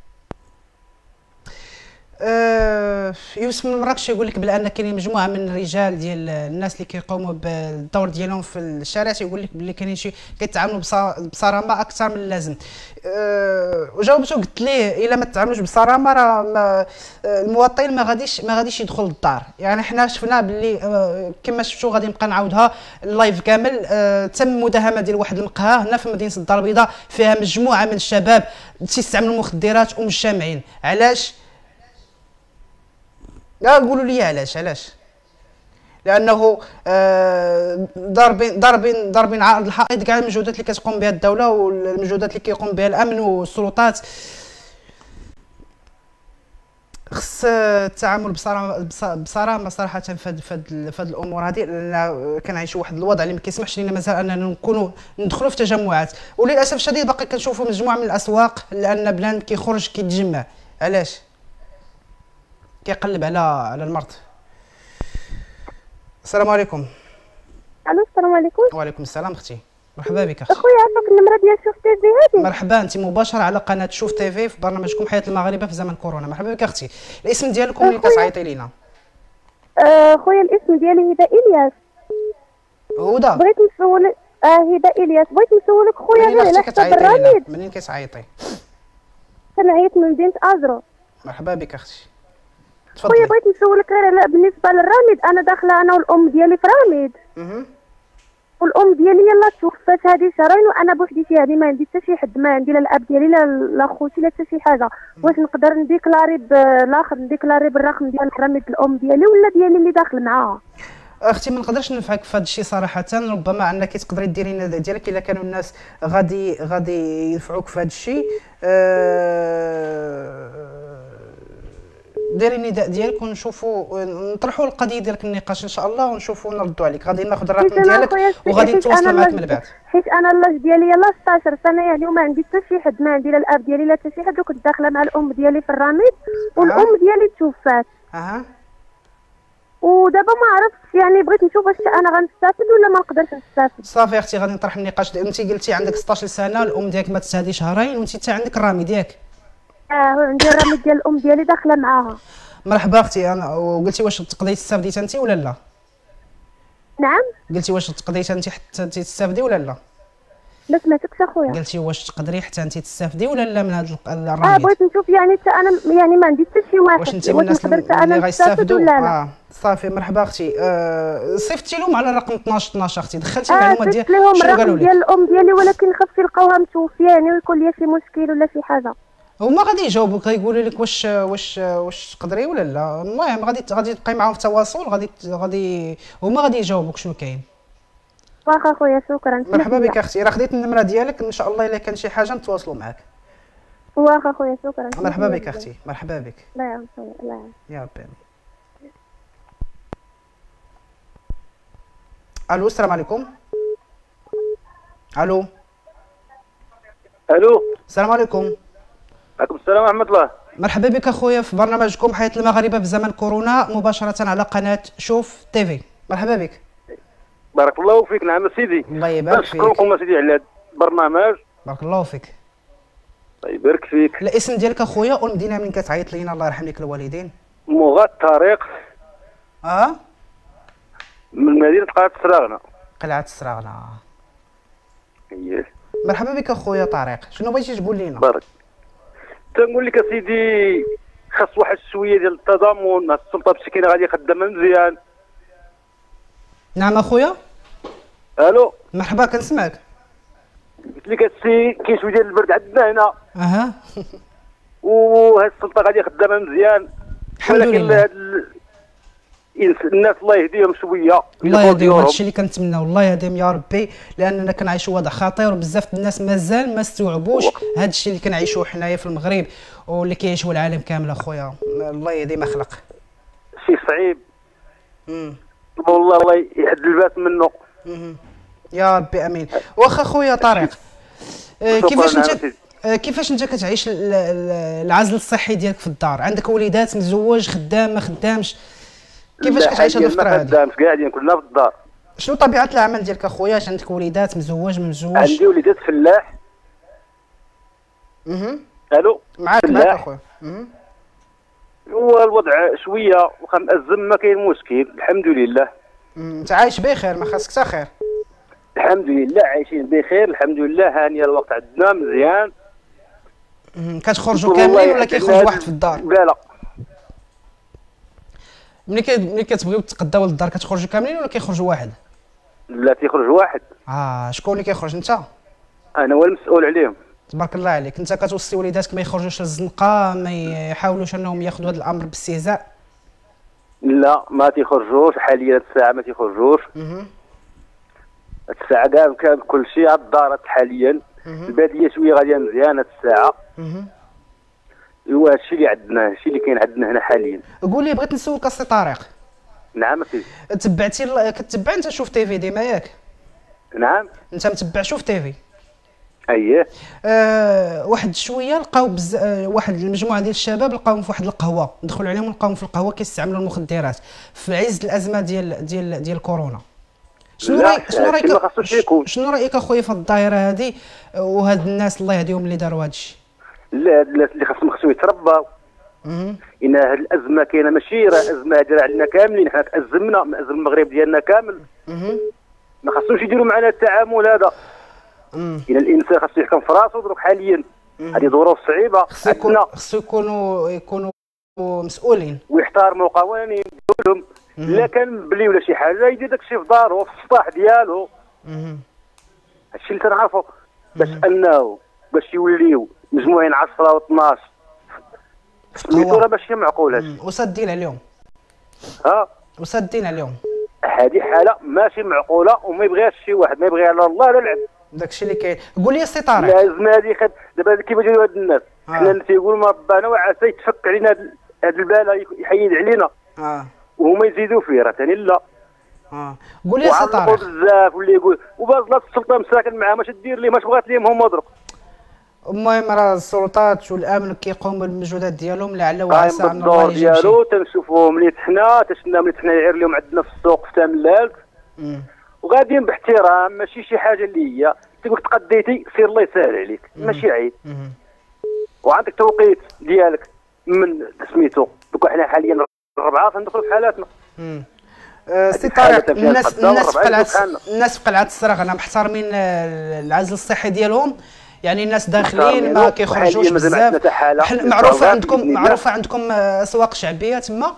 يوسف من مراكش يقول لك بان كاينين مجموعه من الرجال ديال الناس اللي كيقوموا بالدور ديالهم في الشارع، تيقول لك بلي كاينين شي كيتعاملوا بصرامه اكثر من اللازم. وجاوبته قلت ليه الا ما تعاملوش بصرامه راه المواطن ما غاديش يدخل للدار. يعني حنا شفنا باللي كما شفتوا، غادي نبقى نعاودها اللايف كامل. تم مداهمه ديال واحد المقهى هنا في مدينه الدار البيضاء، فيها مجموعه من الشباب تيستعملوا المخدرات ومش جامعين. علاش؟ لا قولوا لي علاش؟ لانه ضاربين عارض الحائط كاع المجهودات اللي كتقوم بها الدوله والمجهودات اللي كيقوم بها الامن والسلطات. خص التعامل بصرامه صراحه في هاد الامور هذه، لان كنعيشوا واحد الوضع اللي ما كيسمحش لنا مازال اننا ندخلوا في تجمعات. وللاسف الشديد باقي كنشوفوا مجموعه من الاسواق لان بلان كيخرج كيتجمع. علاش؟ كيقلب على المرض. السلام عليكم. الو السلام عليكم. وعليكم السلام اختي، مرحبا بك اختي. اخويا عندك النمره ديال شوف تي في هذه؟ مرحبا، انت مباشره على قناه شوف تي في برنامجكم حياه المغاربه في زمن كورونا. مرحبا بك اختي. الاسم ديالكم اللي كتعيطي لينا؟ خويا الاسم ديالي هدى الياس. هدى، بغيت نسولك. هدى الياس، بغيت نسولك خويا غير على حساب الرميد. منين كتعيطي؟ كنعيط من مدينه ازرو. مرحبا بك اختي، خويا بغيت نسولك غير على بالنسبه للرميد. انا داخله انا والام ديالي في رميد، والام ديالي يلاه توفات هذه شهرين، وانا بوحدي في هذه، ما عندي حتى شي حد، ما عندي لا الاب ديالي لا خوتي لا حتى شي حاجه. واش نقدر نديكلاري بالاخر، نديكلاري بالرقم ديال الرميد الام ديالي ولا ديالي اللي داخل معاها؟ اختي ما نقدرش ننفعك في هذا الشيء صراحه. ربما انك تقدري ديري النداء ديالك الا كانوا الناس غادي ينفعوك في هذا الشيء. ديري النداء ديالك ونشوفوا نطرحوا القضيه ديالك النقاش ان شاء الله، ونشوفوا نردوا عليك. غادي ناخذ الرقم ديالك وغادي نتواصلوا معك من بعد. حيت انا اللاج ديالي يلاه 16 سنه يعني، وما عندي حتى شي حد، ما عندي لا الاب ديالي لا حتى شي حد، وكنت داخله مع الام ديالي في الرميد والام ديالي توفات. ودابا ما عرفتش يعني، بغيت نشوف واش انا غنستافد ولا ما نقدرش نستافد. صافي اختي، غادي نطرح النقاش. انت قلتي عندك 16 سنه، الام ديالك ماتت هذه شهرين، وانت حتى عندك الرميد ياك؟ عندي الرميد ديال الام ديالي داخله معاها. مرحبا اختي. انا وقلتي واش تقضي تستافدي انت ولا لا؟ نعم. قلتي واش تقضي انت حتى تستافدي ولا لا؟ ما سمعتكش اخويا. قلتي واش تقدري حتى انت تستافدي ولا لا من هذا الرميد؟ بغيت نشوف يعني حتى انا يعني ما عندي حتى شي واحد، واش انت من الناس اللي غيستافدوا ولا لا؟ صافي مرحبا اختي. صيفطتي لهم على الرقم 12 اختي، دخلتي المعلومات ديال شنو قالوا لك؟ ديال الام ديالي، ولكن خفتي نلقاوها متوفيه يعني، ويكون لي شي مشكل ولا شي حاجه. هما غادي يجاوبوك، غيقولوا لك واش تقدري ولا لا. المهم غادي تبقاي معاهم في تواصل، هما غادي يجاوبوك شنو كاين. واخا خويا شكرا. مرحبا بك اختي، راه خديت النمره ديالك، ان شاء الله الا كان شي حاجه نتواصلوا معاك. واخا خويا شكرا. مرحبا بك اختي، مرحبا بك. الله يعاون خويا، الله يعاون. يا ربي. الو السلام عليكم. الو السلام عليكم. عليكم السلام ورحمة الله. مرحبا بك اخويا في برنامجكم حياة المغاربة في زمن كورونا، مباشرة على قناة شوف تيفي. مرحبا بك. بارك الله فيك. نعم سيدي، الله يبارك فيك. نشكركم سيدي على هذا البرنامج. بارك الله فيك. الله يبارك فيك. الاسم ديالك اخويا والمدينة منين كتعيط لينا؟ الله يرحم لك الوالدين. مغاد طريق. من مدينة قلعة السراغنة. قلعة السراغنة. اييه. مرحبا بك اخويا طارق، شنو بغيتي تقول لينا؟ بارك. تنقول لك اسيدي خاص واحد شويه ديال التضامن، السلطه بشكل غادي خدامه مزيان. نعم اخويا. الو مرحبا كنسمعك. قلت لك السي كاين شويه ديال البرد عندنا هنا. اها. وهاد السلطه غادي خدامه مزيان. الحمد لله. الناس الله يهديهم شويه. الله يهديهم، هادشي اللي كنتمناو، الله يهديهم يا ربي، لاننا كنعيشوا وضع خطير وبزاف الناس مازال ما استوعبوش هادشي اللي كنعيشوه حنايا في المغرب واللي كيعيشوه العالم كامل اخويا. الله يهدي ما خلق. شي صعيب. والله الله يحد الباس منه. يا ربي امين. واخا خويا طارق، كيفاش انت كتعيش العزل الصحي ديالك في الدار؟ عندك وليدات، مزوج، خدام، ما خدامش؟ كيفاش كتعيش هاد الفتره هادي؟ ما خدامش، قاعدين كلنا في الدار. شنو طبيعه العمل ديالك اخويا؟ واش عندك وليدات، مزوج، ما مزوج؟ عندي وليدات فلاح. الو معاك اخويا. هو الوضع شويه واخا مأزم، ما كاين مشكل الحمد لله. انت عايش بخير، ما خاصك حتى خير. الحمد لله عايشين بخير الحمد لله، هانيه الوقت عندنا مزيان. كتخرجوا كاملين ولا كيخرج واحد في الدار؟ لا ملي كتبغيو تتقداو للدار كتخرجوا كاملين ولا كيخرج واحد؟ لا كيخرج واحد. شكون اللي كيخرج؟ انت؟ انا هو المسؤول عليهم. تبارك الله عليك. انت كتوصي وليداتك ما يخرجوش للزنقه، ما يحاولوش انهم ياخذوا هذا الامر باستهزاء؟ لا ما تيخرجوش حاليا، هاد الساعه ما تيخرجوش. الساعه كاع كل شيء على الدار حاليا. الباديه شويه غاديه مزيانه الساعه. هو هادشي اللي عندنا، هادشي اللي كاين عندنا هنا حاليا. قول لي، بغيت نسولك السي طارق. نعم اخي. كتبع انت شوف تيفي ديما ياك؟ نعم. انت متبع شوف تيفي؟ اييه. واحد شويه لقاو واحد المجموعه ديال الشباب لقاوهم في واحد القهوه، دخلوا عليهم لقاوهم في القهوه كيستعملوا المخدرات في عز الازمه ديال كورونا. شنو رايك اخويا في الظاهره هذه وهاد الناس الله يهديهم اللي داروا هذا الشيء؟ لا هاد الناس اللي خاصهم يترباو. ان هاد الازمه كاينه ماشي راه ازمه هادره علينا كاملين، حنا تازمنا من ازم المغرب ديالنا كامل. ما خاصهمش يديروا معنا التعامل هذا. ان الانسان خاصو يحكم في راسو دروك حاليا. هذه ظروف صعيبه. خصو يكونوا مسؤولين ويحترموا قوانين ديالهم. الا كان بلي ولا شي حاجه يدير داكشي في دارو في السطح ديالو. هادشي اللي تنعرفو باش يوليو مجموعين 10 و12 سميتو، راه ماشي معقول هادشي. وسادين عليهم. وسادين عليهم. هذه حاله ماشي معقوله وما يبغيهاش شي واحد، ما يبغيها لا الله لا العبد. داكشي اللي كاين. قول لي السي طارق، الازمه هذه دابا كيفاش يديروا هاد الناس؟ حنا تيقولوا ما ربنا وعسى يتفك علينا هاد البلاء، يحيد علينا. وهما يزيدوا فيه راه ثاني لا. قول لي السي طارق. بزاف واللي يقول وباز السلطه مساكن معاه ماش دير ليه، ماش بغات ليهم هما درك. المهم راه السلطات والامن كيقوموا بالمجهودات ديالهم لعل وعسى ان الله يجيب شي. ديالو تنشوفوهم ملي تحنا يعير لهم عندنا في السوق في تاملالك. وغاديين باحترام، ماشي شي حاجه اللي هي تقول تقديتي سير الله يسهل عليك، ماشي عيب. وعندك توقيت ديالك من سميتو دوك حنا حاليا 4 تندخلوا في حالاتنا. سي طارق، الناس في قلعه الصراغنه محترمين العزل الصحي ديالهم؟ يعني الناس داخلين ما كيخرجوش بزاف؟ معروفه عندكم اسواق شعبيه تما؟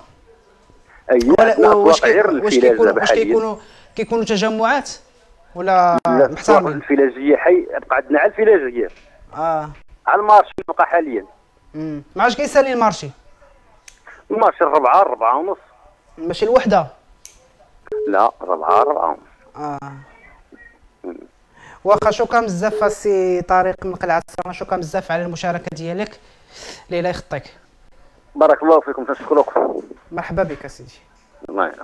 اييه. واش كيكونوا تجمعات ولا محترمين؟ الفلاجيه بقى عندنا على الفلاجيه. على المارشي بقى حاليا. ما عادش كيسالي المارشي. المارشي 4 ونص. ماشي الوحده؟ لا 4 ونص. واخا شكرا بزاف السي طارق من قلعه الصراغنه، شكرا بزاف على المشاركه ديالك. ليلى يخطيك. بارك الله فيكم، تنشكركم. مرحبا بك سيدي. الله يعاون.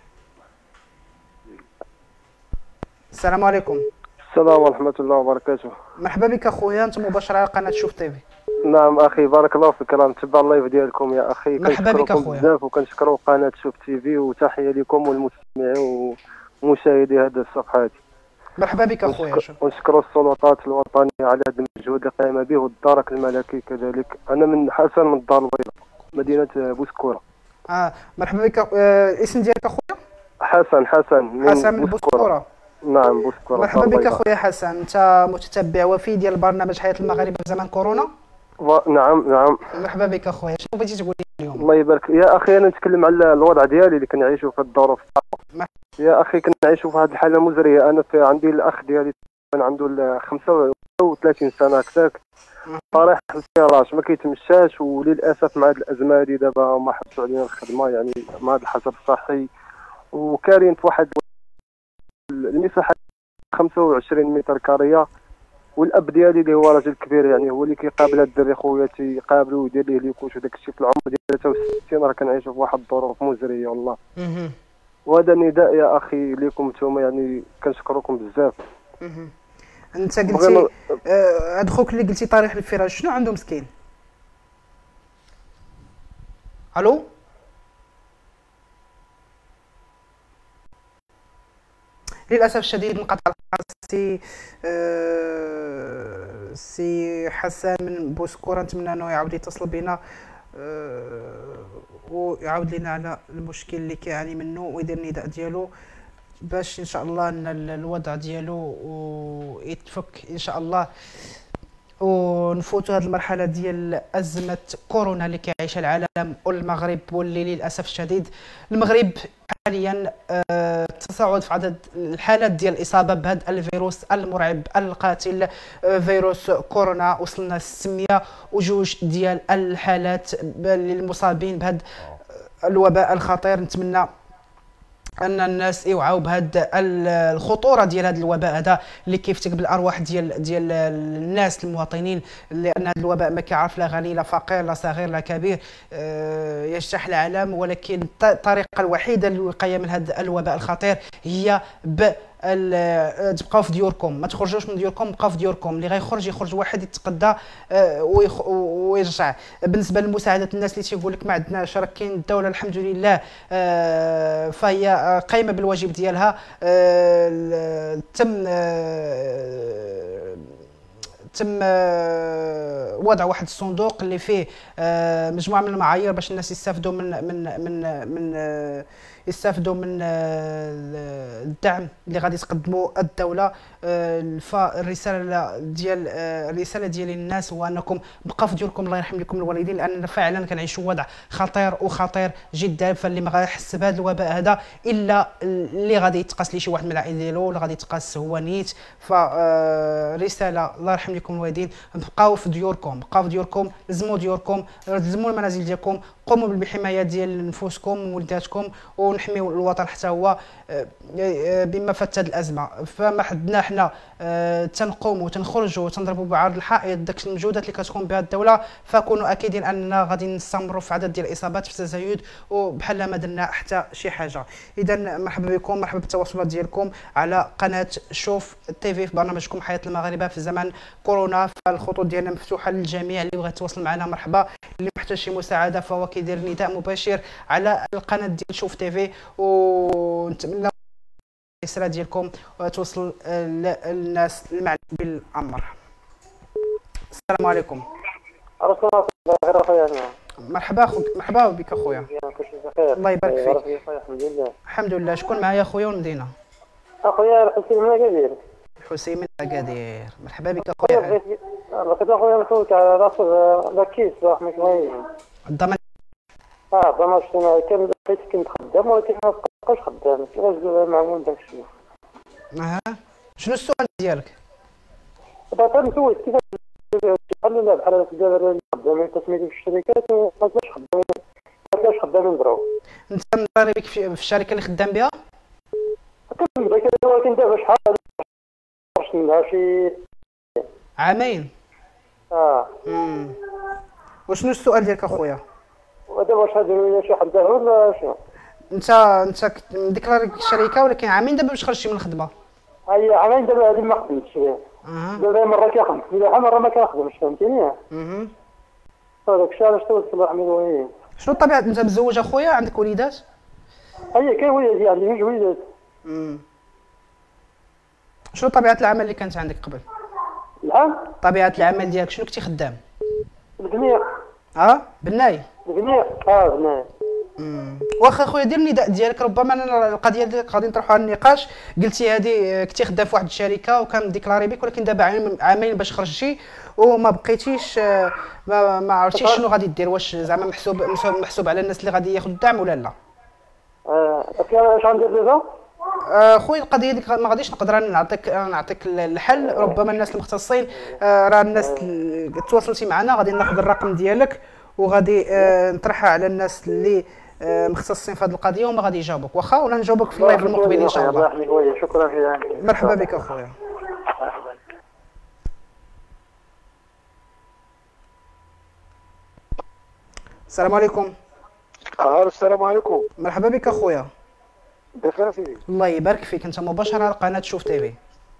السلام عليكم. السلام ورحمة الله وبركاته. مرحبا بك اخويا، انت مباشرة على قناة شوف تيفي. نعم اخي، بارك الله فيك، راه نتبع اللايف ديالكم يا اخي. مرحبا بك اخويا بزاف، وكنشكروا قناة شوف تيفي، وتحية لكم والمستمعين ومشاهدي هذه الصفحة هذه. مرحبا بك اخويا. ونشكروا السلطات الوطنية على هذا المجهود اللي قام به، والدرك الملكي كذلك. انا من حسن من الدار البيضاء، مدينة بوسكورة. مرحبا بك. الاسم ديالك اخويا؟ حسن من بوسكورة. نعم بوسكورة. مرحبا بك اخويا حسن، انت متتبع وفي ديال برنامج حياة المغاربة في زمن كورونا؟ نعم. مرحبا بك اخويا، شنو بغيتي تقول لي اليوم؟ الله يبارك يا اخي. انا نتكلم على الوضع ديالي اللي كنعيشو في الظروف. يا اخي كنعيشو في هذه الحالة مزرية. انا عندي الاخ ديالي عنده 5 36 سنه هكاك، طريح الفراش ما كيتمشاش. وللاسف مع هذه الازمه هذه دابا ما حبسوا علينا الخدمه يعني مع هذا الحجر الصحي. وكارين في واحد المساحه 25 متر كاريه، والاب ديالي اللي هو راجل كبير يعني هو اللي كيقابل الدري خويا تيقابلو ويدير ليه ليكوش وداك الشيء. في العمر ديال 63 راه كنعيشوا في واحد الظروف مزريه والله. وهذا نداء يا اخي ليكم نتوما يعني كنشكركم بزاف. انت قلتي هاد خوك اللي قلتي طريح الفراش شنو عنده مسكين؟ الو للاسف الشديد انقطع سي حسان من بوسكوره. نتمنى انه يعاود يتصل بنا ويعاود لنا على المشكل اللي كيعاني منه ويدير النداء ديالو باش ان شاء الله ان الوضع ديالو يتفك ان شاء الله ونفوتوا هذه المرحله ديال ازمه كورونا اللي كيعيشها العالم والمغرب، واللي للاسف الشديد المغرب حاليا تصاعد في عدد الحالات ديال الاصابه بهذا الفيروس المرعب القاتل فيروس كورونا. وصلنا 602 ديال الحالات للمصابين بهذا الوباء الخطير. نتمنى ان الناس يوعوا بهذا الخطوره ديال هذا الوباء هذا اللي كيفتك بالارواح ديال الناس المواطنين، لان هذا الوباء ما كيعرف لا غني لا فقير لا صغير لا كبير، يجتاح العالم. ولكن الطريقه الوحيده للوقايه من هذا الوباء الخطير هي تبقاو في ديوركم، ما تخرجوش من ديوركم، بقاو في ديوركم. اللي يخرج واحد يتقدى ويرجع. بالنسبه لمساعده الناس اللي تيقول لك ما عندناش، راه كاين الدوله الحمد لله فهي قايمه بالواجب ديالها. تم وضع واحد الصندوق اللي فيه مجموعه من المعايير باش الناس يستافدوا من الدعم اللي غادي تقدموا الدوله. الرساله ديالي للناس هو انكم بقاو في ديوركم، الله يرحم لكم الوالدين، لان فعلا كنعيشوا وضع خطير جدا. فاللي ما غيحس بهذا الوباء هذا الا اللي غادي يتقاس ليه شي واحد من العائله ديالو ولا غادي يتقاس هو نيت. فرساله الله يرحم لكم الوالدين، بقاو في ديوركم، لزموا ديوركم، لزموا المنازل ديالكم، قوموا بالحمايه ديال نفوسكم ووليداتكم ونحميوا الوطن حتى هو بما فات هذه الازمه. فما حدنا حنا تنقوموا وتنخرجوا وتنضربوا بعرض الحائط داك المجهودات اللي كتقوم بها الدوله، فكونوا اكيدين اننا غادي نستمروا في عدد ديال الاصابات في تزايد وبحال ما درنا حتى شي حاجه. اذا مرحبا بكم، مرحبا بالتواصلات ديالكم على قناه شوف تيفي في برنامجكم حياه المغاربه في زمن كورونا. فالخطوط ديالنا مفتوحه للجميع، اللي بغى يتواصل معنا مرحبا، اللي محتاج شي مساعده فهو كيدير نداء مباشر على القناه ديال شوف تيفي. ونتمنى الرساله ديالكم وتوصل للناس المعنى بالامر. السلام عليكم. مرحبا بك اخويا. الله يبارك فيك. الحمد لله. شكون معايا اخويا والمدينه؟ اخويا الحسين من اكادير. حسين من اكادير، مرحبا بك اخويا. بغيت اخويا نسولك على لاكيس رحمك الله. الضمان الضمان الاجتماعي كنت خدام ولكن ما بقاش خدام، كيفاش معمول داك الشيء؟ شنو السؤال ديالك؟ دابا نسولك كيفاش بحال بحال دابا خدامين تسميتي في الشركات وما كاش خدامين ضرو. انت مضاري بك في الشركه اللي خدام بها؟ كنبدا ولكن دابا شحال منها شي عامين. وشنو السؤال ديالك اخويا؟ ودابا واش هادو شي حد ولا شنو؟ انت مديكلاري الشركه ولكن عامين دابا باش خرجتي من الخدمه. اي عامين دابا هادي ما خدمتش دابا مره كنخدم مليحه مره ما كنخدمش، فهمتيني؟ هذاك الشيء علاش توصل الله يرحم الوالدين. شنو الطبيعه؟ انت متزوج اخويا؟ عندك وليدات؟ كاين وليدات، عندي جوج وليدات. شنو طبيعه العمل اللي كانت عندك قبل؟ نعم؟ طبيعه العمل ديالك شنو كنتي خدام؟ بالبنية. بالناي؟ بالبنية. بالناي. واخا خويا دير النداء ديالك، ربما انا القضيه ديالك غادي نطرحوا على النقاش. قلتي هذه كنتي خدام في واحد الشركه وكان ديكلاري بك ولكن دابا عامين باش خرجتي وما بقيتيش، ما عرفتيش شنو غادي دير، واش زعما محسوب على الناس اللي غادي ياخذوا الدعم ولا لا؟ اش غندير دابا؟ خويا القضيه ديك ما غاديش نقدر نعطيك الحل. ربما الناس المختصين، راه الناس تواصلتي معنا غادي ناخذ الرقم ديالك وغادي نطرحها على الناس اللي مختصين في هذه القضيه وما غادي يجاوبوك، واخا ولا نجاوبك في اللايف المقبل ان شاء الله. شكرا. مرحبا بك اخويا. السلام عليكم. السلام عليكم. مرحبا بك اخويا. بخير سيدي. الله يبارك فيك، انت مباشره على قناه شوف تيفي.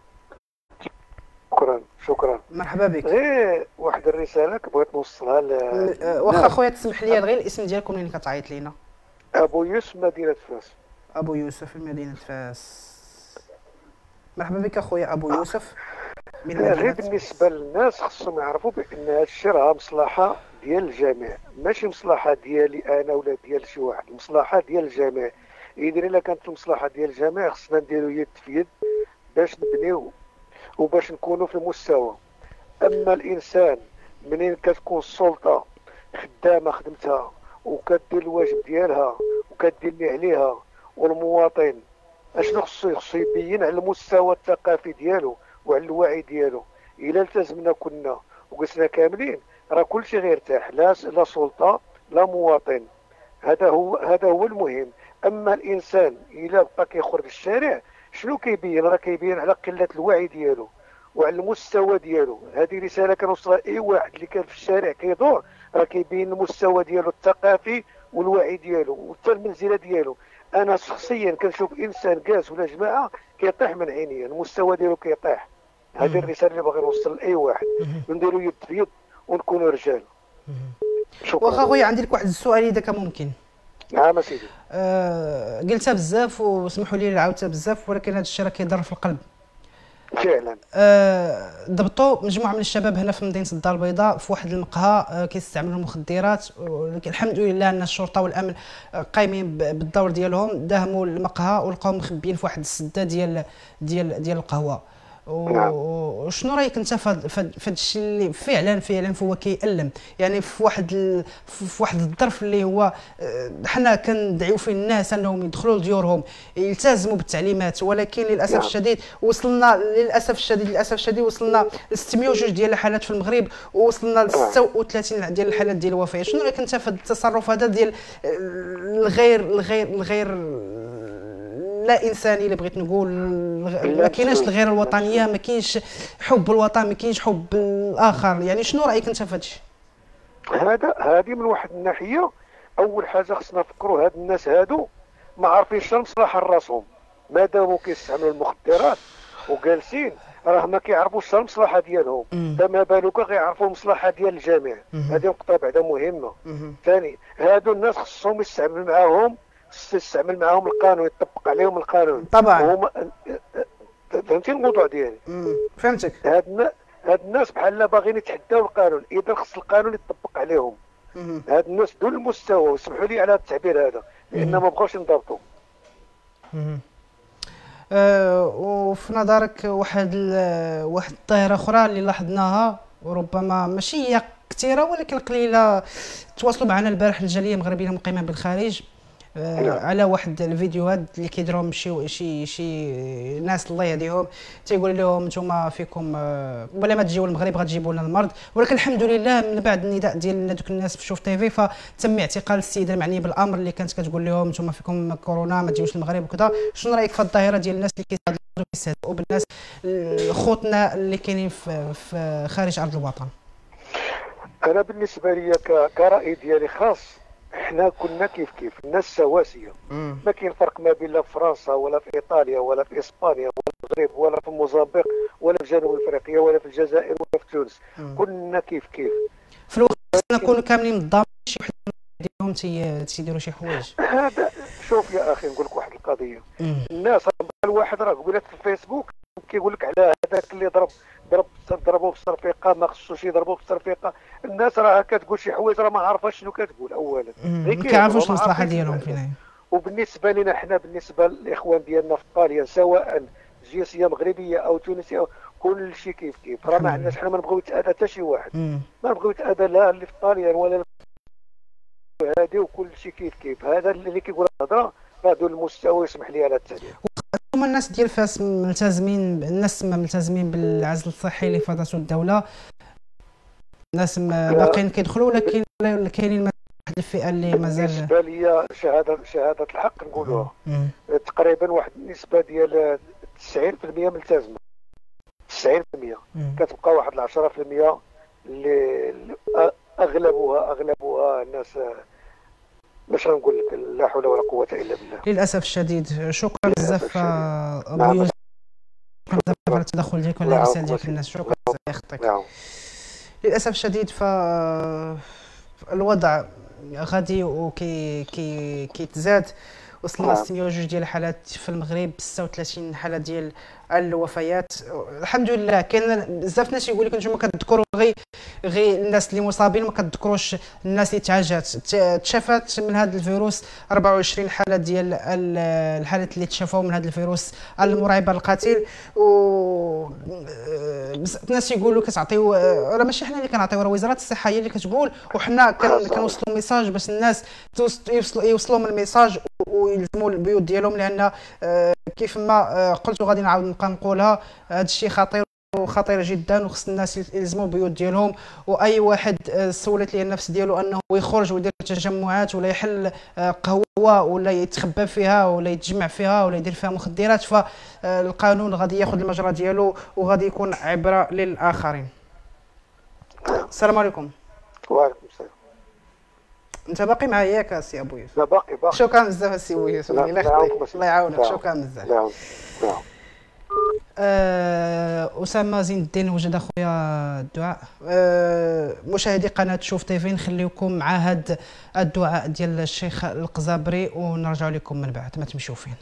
شكرا. مرحبا بك. غير واحد الرساله بغيت نوصلها واخا خويا تسمح لي غير الاسم ديالك ومنين كتعيط لينا؟ ابو يوسف مدينه فاس. ابو يوسف من مدينه فاس. مرحبا بك اخويا ابو يوسف من مدينه غير بالنسبه للناس خصهم يعرفوا بان هذا الشيء راه مصلحه ديال الجميع، ماشي مصلحه ديالي انا ولا ديال شي واحد، المصلحه ديال الجميع. اذا الا كانت المصلحه ديال الجميع خصنا نديرو يد في يد باش نبنيو وباش نكونوا في المستوى. اما الانسان منين كتكون السلطه خدامه خدمتها وكدير الواجب ديالها وكدير اللي عليها، والمواطن اشنو خصو يبين على المستوى الثقافي ديالو وعلى الوعي ديالو. الا التزمنا كنا وقسنا كاملين راه كلشي غيرتاح، لا سلطه لا مواطن. هذا هو المهم. اما الانسان الا بقى كيخرج الشارع شنو كيبين؟ راه كيبين على قله الوعي ديالو وعلى المستوى ديالو. هذه رساله كنوصلها اي واحد اللي كان في الشارع كيدور، راه كيبين المستوى ديالو الثقافي والوعي ديالو وحتى المنزله ديالو. انا شخصيا كنشوف انسان قاس ولا جماعه كيطيح من عينيا، المستوى ديالو كيطيح. هذه الرساله اللي باغي نوصل لاي واحد، نديروا يد في يد ونكونوا رجال. واخا خويا عندي لك واحد السؤال اذا كان ممكن. نعم سيدي. قلتها بزاف وسمحوا لي عاودتها بزاف، ولكن هذا الشيء راه كيضر في القلب فعلا. ضبطوا مجموعه من الشباب هنا في مدينه الدار البيضاء في واحد المقهى كيستعملوا المخدرات، ولكن الحمد لله ان الشرطه والامن قايمين بالدور ديالهم. داهموا المقهى ولقاو مخبيين في واحد السده ديال القهوه. وشنو رايك انت في هذا الشيء اللي فعلا فهو كيألم؟ يعني في واحد الظرف اللي هو حنا كندعيو فيه الناس انهم يدخلوا لديورهم يلتزموا بالتعليمات، ولكن للاسف الشديد وصلنا ل 602 ديال الحالات في المغرب، ووصلنا ل 36 ديال الحالات ديال الوفاه. شنو رايك انت في هذا التصرف هذا ديال الغير لا انساني اللي بغيت نقول؟ ما كايناش الغيره الوطنيه، ما كاينش حب الوطن، ما كاينش حب الاخر. يعني شنو رايك انت في هذا الشيء؟ هذه من واحد الناحيه. اول حاجه خصنا نفكروا هاد الناس هادو ما عارفينش المصلحه لراسهم، ما داموا كيستعملوا المخدرات وجالسين راه ما كيعرفوش المصلحه ديالهم، فما بالك غيعرفوا المصلحه ديال الجميع. هذه نقطه بعدا مهمه. ثاني، هادو الناس خصهم يستعمل معاهم القانون، يطبق عليهم القانون طبعا. فهمتي الموضوع ديالي؟ فهمتك. هاد الناس بحال باغيين يتحداو القانون، اذا خص القانون يطبق عليهم. هاد الناس دون المستوى، وسمحوا لي على التعبير هذا، لان ما بغاوش ينضبطوا. وفي نظرك واحد الظاهره اخرى اللي لاحظناها، وربما ماشي هي كثيره ولكن قليله، تواصلوا معنا البارح الجاليه المغربيه المقيمه بالخارج على واحد الفيديوهات اللي كيديروهم شي ناس الله يهديهم، تيقول لهم نتوما فيكم ولا ما تجيو المغرب غتجيبوا لنا المرض. ولكن الحمد لله من بعد النداء ديال دوك الناس في شوف تيفي فتم اعتقال السيده المعنيه بالامر اللي كانت كتقول لهم نتوما فيكم كورونا ما تجيوش المغرب وكذا. شنو رايك في الظاهره ديال الناس اللي كيستهزئوا بالناس خوتنا اللي كاينين في خارج ارض الوطن؟ انا بالنسبه لي كرأي ديالي خاص، احنا كنا كيف الناس سواسيه. ما كاين فرق ما بين لا في فرنسا ولا في ايطاليا ولا في اسبانيا ولا في المغرب ولا في موزمبيق ولا في جنوب افريقيا ولا في الجزائر ولا في تونس. كنا كيف في الوقت نكونوا كاملين منظمين، شي واحد ديالهم تيديروا شي حوايج. هذا شوف يا اخي نقول لك واحد القضيه. الناس الواحد راه قبيله في الفيسبوك كيقول لك على هذاك اللي ضربوه بالصرفيقه ما خصوش يضربوه بالصرفيقه. الناس راه كتقول شي حوايج راه ما عارفاش شنو كتقول. اولا ما كيعرفوش المصلحه ديالهم فين. وبالنسبه لنا حنا، بالنسبه للاخوان ديالنا في ايطاليا سواء جنسيه مغربيه او تونسيه، كل شيء كيف راه ما عندناش. حنا ما نبغيو يتاذى حتى شي واحد، ما نبغيو يتاذى لا اللي في ايطاليا ولا هذه، وكل شيء كيف هذا اللي كيقول الهضره هذا المستوى يسمح لي على التعليم. هما الناس ديال فاس ملتزمين، الناس ما ملتزمين بالعزل الصحي اللي فرضته الدوله، الناس باقيين كيدخلوا، ولكن كاينين واحد الفئه اللي مازال. بالنسبه لي شهاده الحق نقولوها تقريبا واحد النسبه ديال 90% ملتزمه، 90% كتبقى واحد 10% اللي اغلبها الناس باش نقول لك لا حول ولا قوه الا بالله. للاسف الشديد. شكرا بزاف ابو يوسف، شكرا بزاف على التدخل ديالك والرساله ديال الناس، شكرا بزاف يخطيك. للاسف الشديد فالوضع غادي كيتزاد. وصلنا 602 ديال الحالات في المغرب، 36 حاله ديال الوفيات. الحمد لله. كاين بزاف الناس يقول لك نتوما كتذكروا غير الناس اللي مصابين، ما كتذكروش الناس اللي تعالجات. تشافات من هذا الفيروس 24 حاله ديال الحالات اللي تشافوا من هذا الفيروس المرعب القاتل. و بزاف الناس يقولوا كتعطيو، راه ماشي حنا اللي كنعطيو، راه وزاره الصحه هي اللي كتقول، وحنا كنوصلوا ميساج باش الناس يوصلوا من الميساج ويلزموا البيوت ديالهم، لان كيف ما قلت وغادي نعاود نبقى نقولها، هذا الشيء خطير جدا، وخص الناس يلزموا البيوت ديالهم. واي واحد سولت ليه النفس ديالو انه يخرج ويدير تجمعات ولا يحل قهوه ولا يتخبى فيها ولا يتجمع فيها ولا يدير فيها مخدرات، فالقانون غادي ياخذ المجرى ديالو وغادي يكون عبره للاخرين. السلام عليكم. وعليكم السلام. انت باقي معايا ياك السي ابو يوسف؟ لا باقي. شكرا بزاف السي ابو يوسف، الله يخليك، الله يعاونك، شكرا بزاف. أسامة زين الدين وجد أخويا الدعاء. مشاهدي قناة شوف تيفي، نخليكم مع هاد الدعاء ديال الشيخ القزابري ونرجع لكم من بعد، ما تمشيو فين.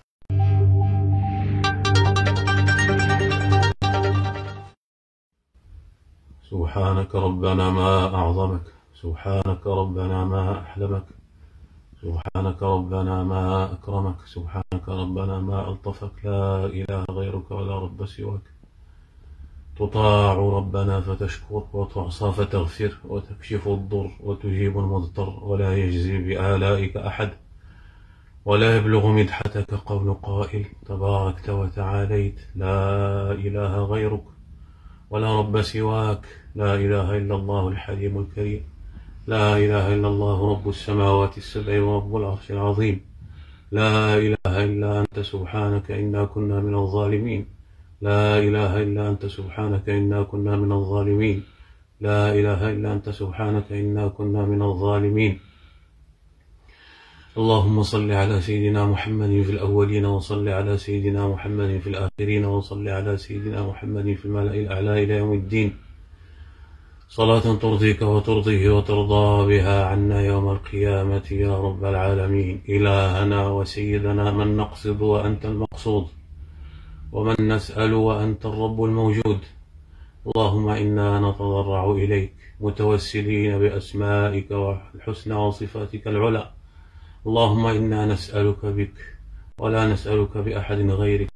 سبحانك ربنا ما أعظمك، سبحانك ربنا ما أحلمك، سبحانك ربنا ما أكرمك، سبحانك ربنا ما ألطفك، لا إله غيرك ولا رب سواك. تطاع ربنا فتشكر، وتعصى فتغفر، وتكشف الضر، وتجيب المضطر، ولا يجزي بآلائك أحد، ولا يبلغ مدحتك قول قائل. تباركت وتعاليت، لا إله غيرك ولا رب سواك، لا إله إلا الله الحليم الكريم، لا إله إلا الله رب السماوات السبع ورب العرش العظيم، لا إله إلا أنت سبحانك إنا كنا من الظالمين، لا إله إلا أنت سبحانك إنا كنا من الظالمين، لا إله إلا أنت سبحانك إنا كنا من الظالمين. اللهم صل على سيدنا محمد في الأولين، وصل على سيدنا محمد في الآخرين، وصل على سيدنا محمد في الملأ الأعلى إلى يوم الدين، صلاة ترضيك وترضيه وترضى بها عنا يوم القيامة يا رب العالمين. إلهنا وسيدنا من نقصد وأنت المقصود، ومن نسأل وأنت الرب الموجود. اللهم إنا نتضرع إليك متوسلين بأسمائك الحسنى وصفاتك العلى. اللهم إنا نسألك بك ولا نسألك بأحد غيرك،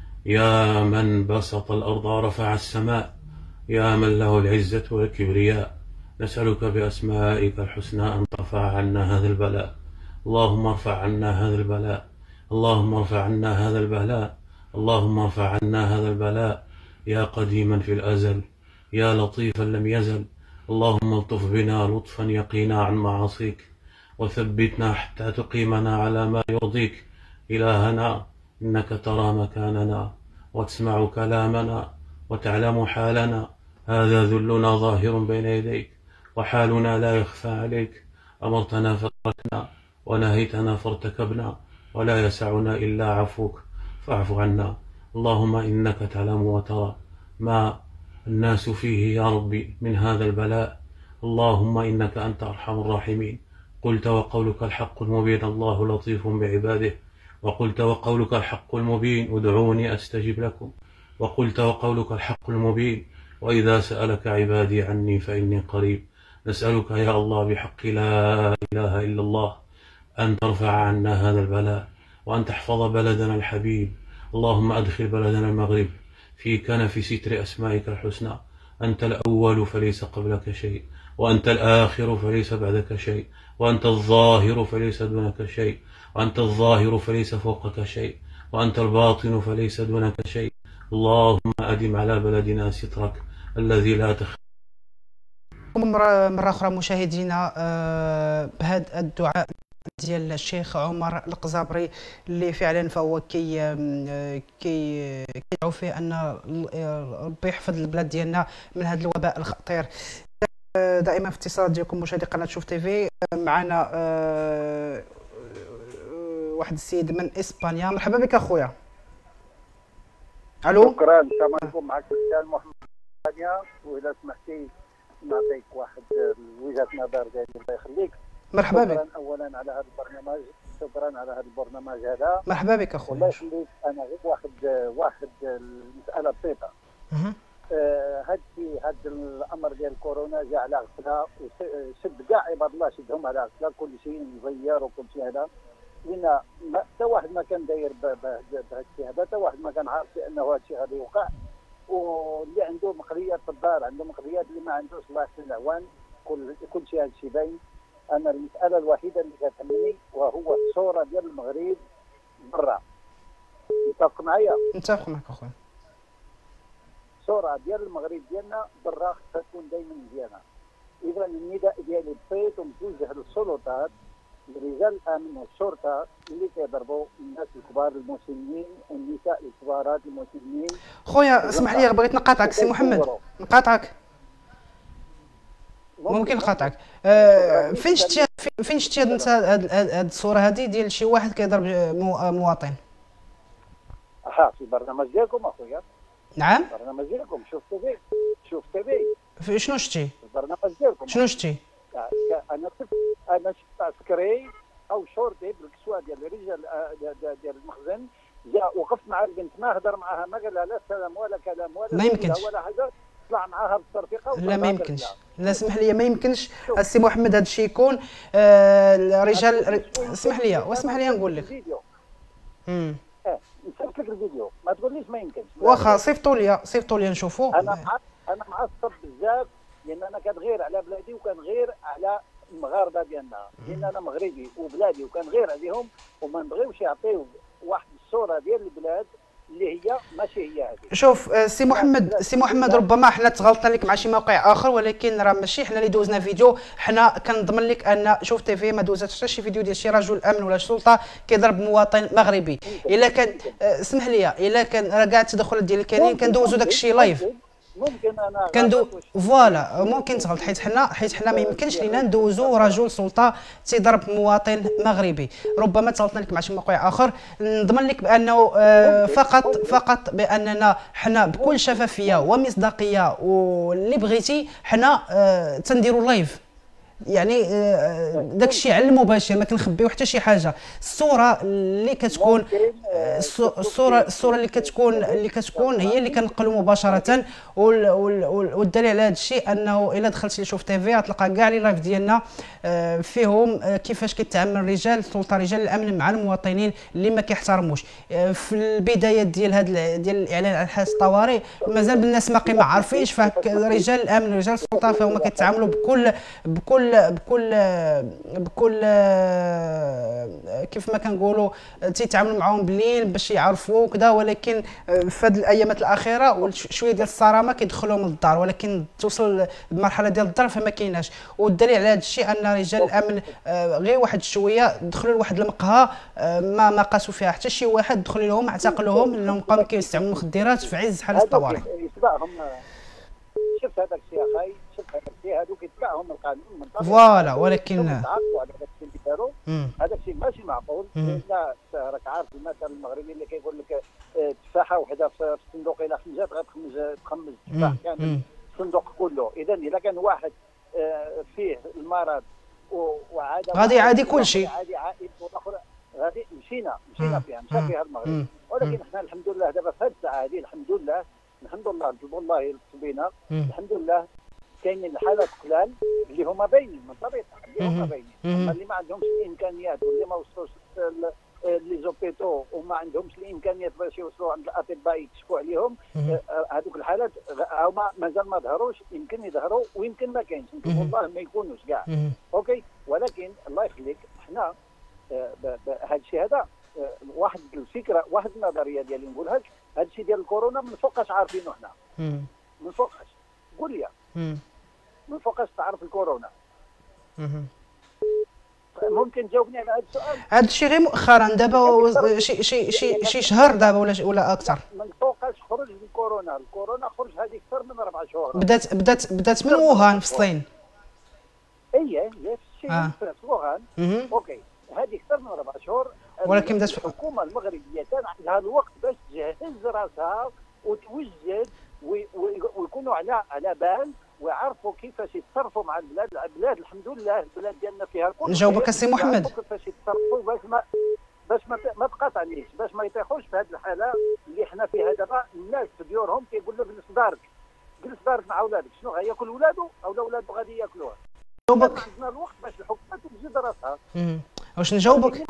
يا من بسط الأرض ورفع السماء، يا من له العزة والكبرياء. نسألك بأسمائك الحسنى أن ترفع عنا هذا البلاء. اللهم ارفع عنا هذا البلاء، اللهم ارفع عنا هذا البلاء، اللهم ارفع عنا هذا البلاء. يا قديما في الأزل، يا لطيفا لم يزل. اللهم الطف بنا لطفا يقينا عن معاصيك، وثبتنا حتى تقيمنا على ما يرضيك. إلهنا إنك ترى مكاننا وتسمع كلامنا وتعلم حالنا، هذا ذلنا ظاهر بين يديك، وحالنا لا يخفى عليك. أمرتنا فتركنا، ونهيتنا فارتكبنا، ولا يسعنا إلا عفوك، فاعف عنا. اللهم إنك تعلم وترى ما الناس فيه يا ربي من هذا البلاء. اللهم إنك أنت أرحم الراحمين. قلت وقولك الحق المبين، الله لطيف بعباده. وقلت وقولك الحق المبين، ادعوني أستجب لكم. وقلت وقولك الحق المبين، وإذا سألك عبادي عني فإني قريب. نسألك يا الله بحق لا إله إلا الله أن ترفع عنا هذا البلاء، وأن تحفظ بلدنا الحبيب. اللهم أدخل بلدنا المغرب في كنف ستر أسمائك الحسنى. أنت الأول فليس قبلك شيء، وأنت الآخر فليس بعدك شيء، وأنت الظاهر فليس دونك شيء، وأنت الظاهر فليس فوقك شيء، وأنت الباطن فليس دونك شيء. اللهم أدم على بلدنا سترك الذي لا تخفى. مرة أخرى مشاهدينا بهذا الدعاء ديال الشيخ عمر القزابري اللي فعلا فهو كيدعو فيه ان ربي يحفظ البلاد ديالنا من هذا الوباء الخطير. دائما في اتصال ديالكم مشاهدي قناه شوف تيفي. معنا واحد السيد من اسبانيا. مرحبا بك اخويا. الو. شكرا. السلام عليكم. معك الرجال محمد اسبانيا، واذا سمحتي نعطيك واحد وجهه نظر ديالي الله يخليك. مرحبا بك. شكرا اولا على هذا البرنامج، شكرا على هذا البرنامج هذا. مرحبا بك اخويا. الله يخليك. انا غير واحد المساله بسيطه. هاد الامر ديال كورونا جا على غفله، وشد كاع عباد الله شدهم على غفله، كل شيء مغير وكل شيء هذا، لان حتى واحد ما كان داير بهذا الشيء هذا، حتى واحد ما كان عارف بانه هذا الشيء غادي يوقع. واللي عنده مقريات في الدار عنده مقريات، اللي ما عندوش الله يحسن العوان. كل شيء هذا الشيء باين. انا المساله الوحيده اللي كتهمني وهو الصوره ديال المغرب برا. متفق معايا؟ متفق معك اخويا. الصوره ديال المغرب ديالنا برا خصها تكون دائما مزيانه. اذا النداء ديالي بسيط ومتوجه للسلطات، لرجال الامن والشرطه اللي كيضربوا الناس الكبار المسنين والنساء الكبارات المسنين. خويا اسمح لي بغيت نقاطعك سي محمد، نقاطعك. ممكن نقاطعك. فين شتي انت هذه الصوره هذه ديال شي واحد كيضرب مواطن؟ في برنامج ديالكم اخويا. نعم برنامج ديالكم شوف تيفي. شنو شتي؟ البرنامج ديالكم شنو شتي؟ انا شفت عسكري او شرطي بالكسوه ديال الرجال ديال المخزن، جا وقف مع البنت، ما هضر معها، ما قال لها لا سلام ولا كلام ولا ما يمكنش ولا حاجه، طلع معها بالترفيقه. لا ما يمكنش، لا اسمح لي ما يمكنش السي محمد هذا الشيء يكون. الرجال اسمح لي نقول لك. نصيفط لك الفيديو، ما تقوليش ما يمكنش. واخا صيفطوا لي نشوفوا. انا معصب بزاف، لان انا كنغير على بلادي وكنغير على المغاربه ديالنا، لان انا مغربي وبلادي وكنغير عليهم، وما نبغيوش يعطيو واحد الصوره ديال البلاد اللي هي ماشي هي هذه. شوف سي محمد ربما حنا تغلطنا لك مع شي موقع اخر، ولكن راه ماشي حنا اللي دوزنا فيديو. حنا كنضمن لك ان شوف تيفي ما دوزات حتى شي فيديو ديال شي رجل امن ولا شرطه كيضرب مواطن مغربي. الا كان اسمح لي، الا كان راه كاع التدخلات ديال كاينين كندوزو داك الشيء لايف. ممكن انا فوالا ممكن تغلط، حيت حنا ما يمكنش لينا ندوزو رجل سلطه تيضرب مواطن مغربي. ربما تغلطنا لك مع شي موقع اخر. نضمن لك بانه فقط باننا حنا بكل شفافيه ومصداقيه واللي بغيتي حنا تنديروا لايف، يعني داك الشيء على المباشر، ما كنخبيو حتى شي حاجه. الصوره اللي كتكون الصوره اللي كتكون هي اللي كنقلوا مباشره. والدليل على هذا الشيء انه الا دخلتي لشوف تيفي غتلقى كاع لي لايف ديالنا فيهم كيفاش كيتعامل رجال السلطه رجال الامن مع المواطنين اللي ما كيحترموش. في البدايات ديال الاعلان عن حاله الطوارئ مازال الناس باقي ما عارفينش، فرجال الامن رجال السلطه فهما كيتعاملوا بكل كيف ما كنقولوا تيتعاملوا معاهم بالليل باش يعرفوا وكذا. ولكن في هذه الايامات الاخيره شويه ديال الصرامه كيدخلوهم للدار، ولكن توصل المرحله ديال الدار فما كايناش. والدليل على هذا الشيء ان رجال الامن غير واحد شويه دخلوا لواحد المقهى ما قاسوا فيها حتى شي واحد، دخلوا لهم اعتقلوهم لانهم بقاو كيستعملوا المخدرات في عز حاله الطوارئ. شفت هذاك الشيء اخاي، شفت هذاك الشيء، هذوك يتبعهم القانون من طبيعي. فوالا ولكن هذاك الشيء ماشي معقول. لا راك عارف المثل المغربي اللي كيقول لك تفاحه وحده في الصندوق الى خمجات غتخمز التفاح كامل الصندوق كله. اذا كان واحد فيه المرض وعاد غادي كل شيء عادي عائد والاخر غادي مشينا فيها مشى فيها المغرب. ولكن احنا الحمد لله دابا في هذه الساعه هذه الحمد لله نطلبوا الله يلطف بينا. الحمد لله كاينين الحالات قلال اللي هما باينين من طبيعتها، اللي هما باينين، اللي ما عندهمش الامكانيات واللي ما وصلوش لي زوبيتو وما عندهمش الامكانيات باش يوصلوا عند الاطباء يكشفوا عليهم. هذوك الحالات هما مازال ما ظهروش، يمكن يظهروا ويمكن ما كاينش، والله ما يكونوش كاع. اوكي، ولكن الله يخليك حنا هذا الشيء هذا واحد الفكره، واحد النظريه ديالي نقولها لك، هذا الشيء ديال الكورونا من فوقاش عارفينه حنا. من فوقاش قول لي من فوقاش تعرف الكورونا. ممكن تجاوبني على هذا السؤال؟ هذا الشيء غير مؤخرا دابا شي شهر دابا ولا اكثر. من فوقاش خرج الكورونا خرج هذه اكثر من 4 شهور. بدات من ووهان في الصين. هي في الصين في ووهان. اوكي هذه اكثر من 4 شهور، ولكن بدات الحكومه المغربيه كان عندها الوقت باش تجهز راسها وتوجد ويكونوا على بال ويعرفوا كيفاش يتصرفوا مع البلاد. الحمد لله البلاد ديالنا فيها الكل. نجاوبك السي محمد. كيفاش يتصرفوا باش ما تقاطعنيش، باش ما يطيحوش في هذه الحاله اللي حنا فيها دابا. الناس في ديورهم كيقول له جلس دارك مع اولادك، شنو غياكل ولادو او ولادو غادي ياكلوها. نجاوبك. خدنا الوقت باش الحكومه توجد راسها. واش نجاوبك؟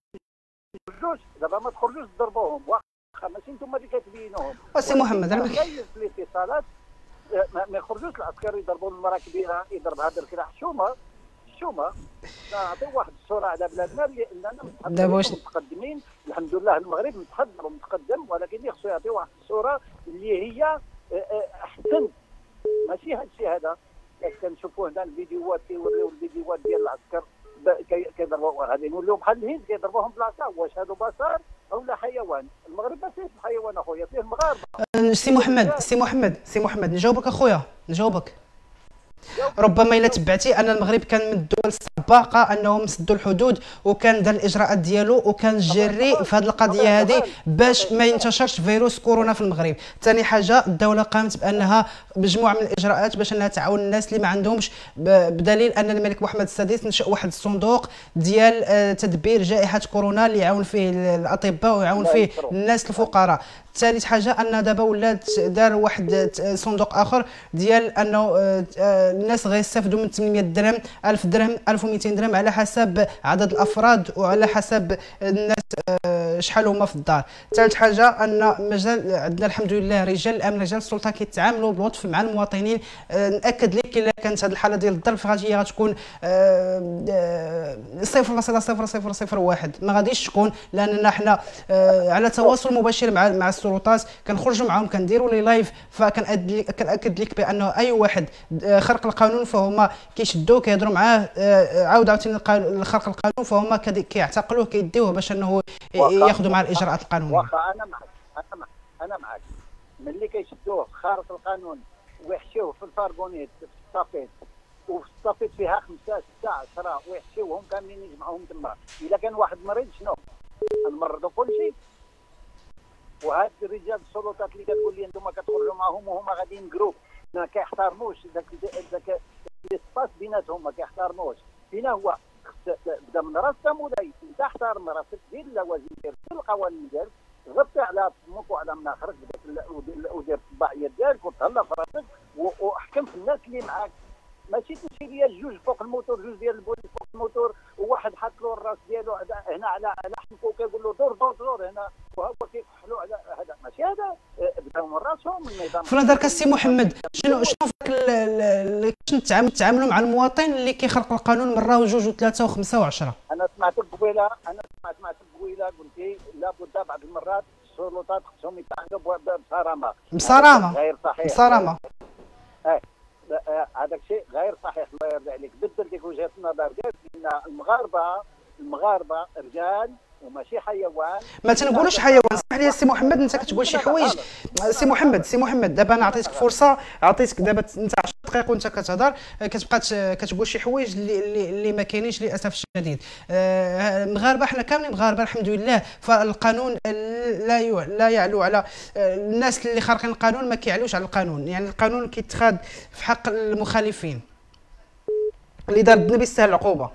دابا ما تخرجوش تضربوهم، واخا ماشي انتم اللي كتبينوهم. السي محمد انا كاين في الاتصالات ما يخرجوش العسكر يضربوا المراه كبيره، يضربها بالكلاح. الشومه نعطيو واحد الصوره على بلادنا اللي اننا متقدمين. الحمد لله المغرب متحضر ومتقدم، ولكن اللي خصو يعطي واحد الصوره اللي هي احسن. ماشي هذا الشيء هذا كنشوفوه هنا الفيديوهات كيوريو الفيديوهات ديال العسكر كيضربوا، غادي نوليو بحال الهند كيضربوهم بلاصه. واش هادو بشر او لا حيوان؟ المغرب ما فيهش الحيوان اخويا، فيه المغاربه. سي محمد نجاوبك اخويا نجاوبك. ربما الا تبعتي ان المغرب كان من الدول السباقه انهم سدوا الحدود وكان دار الاجراءات ديالو وكان جري في هذه القضيه هذه باش ما ينتشرش فيروس كورونا في المغرب. ثاني حاجه الدوله قامت بانها مجموعه من الاجراءات باش انها تعاون الناس اللي ما عندهمش، بدليل ان الملك محمد السادس نشا واحد الصندوق ديال تدبير جائحه كورونا اللي يعاون فيه الاطباء ويعاون فيه الناس الفقراء. ثالث حاجه ان دابا ولات دار واحد صندوق اخر ديال انه الناس غيستافدوا من 800 درهم 1000 درهم 1200 درهم على حسب عدد الافراد وعلى حسب الناس شحال هما في الدار. ثالث حاجه ان مازال عندنا الحمد لله رجال الامن رجال السلطه كيتعاملوا بلطف مع المواطنين. ناكد لك الا كانت هذه الحاله ديال الظرف غتكون 0.0001 ما غاديش تكون، لاننا حنا على تواصل مباشر مع السلطات، كنخرجوا معاهم كنديروا لي لايف. فكنأكد لك بانه اي واحد خرق القانون فهما كيشدوه كيهضروا معاه عاوتاني خرق القانون فهما كيعتقلوه كيديوه باش انه ياخذوا مع الاجراءات القانونيه. واخا انا معك ملي كيشدوه خارق القانون ويحشيوه في الفارغونيت في الصافيت، وفي الصافيت فيها 5 6 10 ويحشيوهم كاملين يجمعوهم تما. الا كان واحد مريض شنو نمرضوا كل شيء؟ وهاد الرجال السلطات اللي كتقول لي انتم كتخرجوا معهم وهما غاديين جروب ما كيحترموش داك السباس بيناتهم، ما كيحترموش. فينا هو بدا من راسك مولاي، انت احترم راسك، دير اللوازم ديالك، دير القوانين ديالك، غطي على فمك وعلى مناخرك ودير الطباعيه ديالك وتهلا في راسك واحكم في الناس اللي معاك. ماشي تمشي ليا جوج فوق الموتور، جوج ديال البوليس فوق الموتور وواحد حاط له الراس ديالو هنا على حنكو كيقول له دور هنا وهو كيكحلوا على هذا. ماشي هذا بداو من راسهم النظام. في نظرك السي محمد شنو كيفاش نتعاملوا مع المواطن اللي كيخرق القانون مره وجوج وثلاثه وخمسه وعشره؟ انا سمعتك قبيله قلتي لابد بعض المرات السلطات خصهم يتعاملوا بصرامه غير صحيح. بصرامه هذاك الشيء غير صحيح. الله يرضي عليك بدل ديك وجهه النظر ديالك ان المغاربه رجال وماشي حيوان. ما تنقولوش حيوان. اسمح لي السي محمد انت كتقول شي حوايج. سي محمد دابا انا عطيتك فرصه، عطيتك دابا انت 10 دقائق وانت كتهضر كتبقى كتقول شي حوايج اللي ما كاينينش للاسف الشديد. المغاربه حنا كاملين مغاربه الحمد لله، فالقانون لا يعلو على الناس اللي خارقين القانون، ما كيعلوش على القانون. يعني القانون كيتخاد في حق المخالفين اللي دار الذنب يستاهل العقوبه.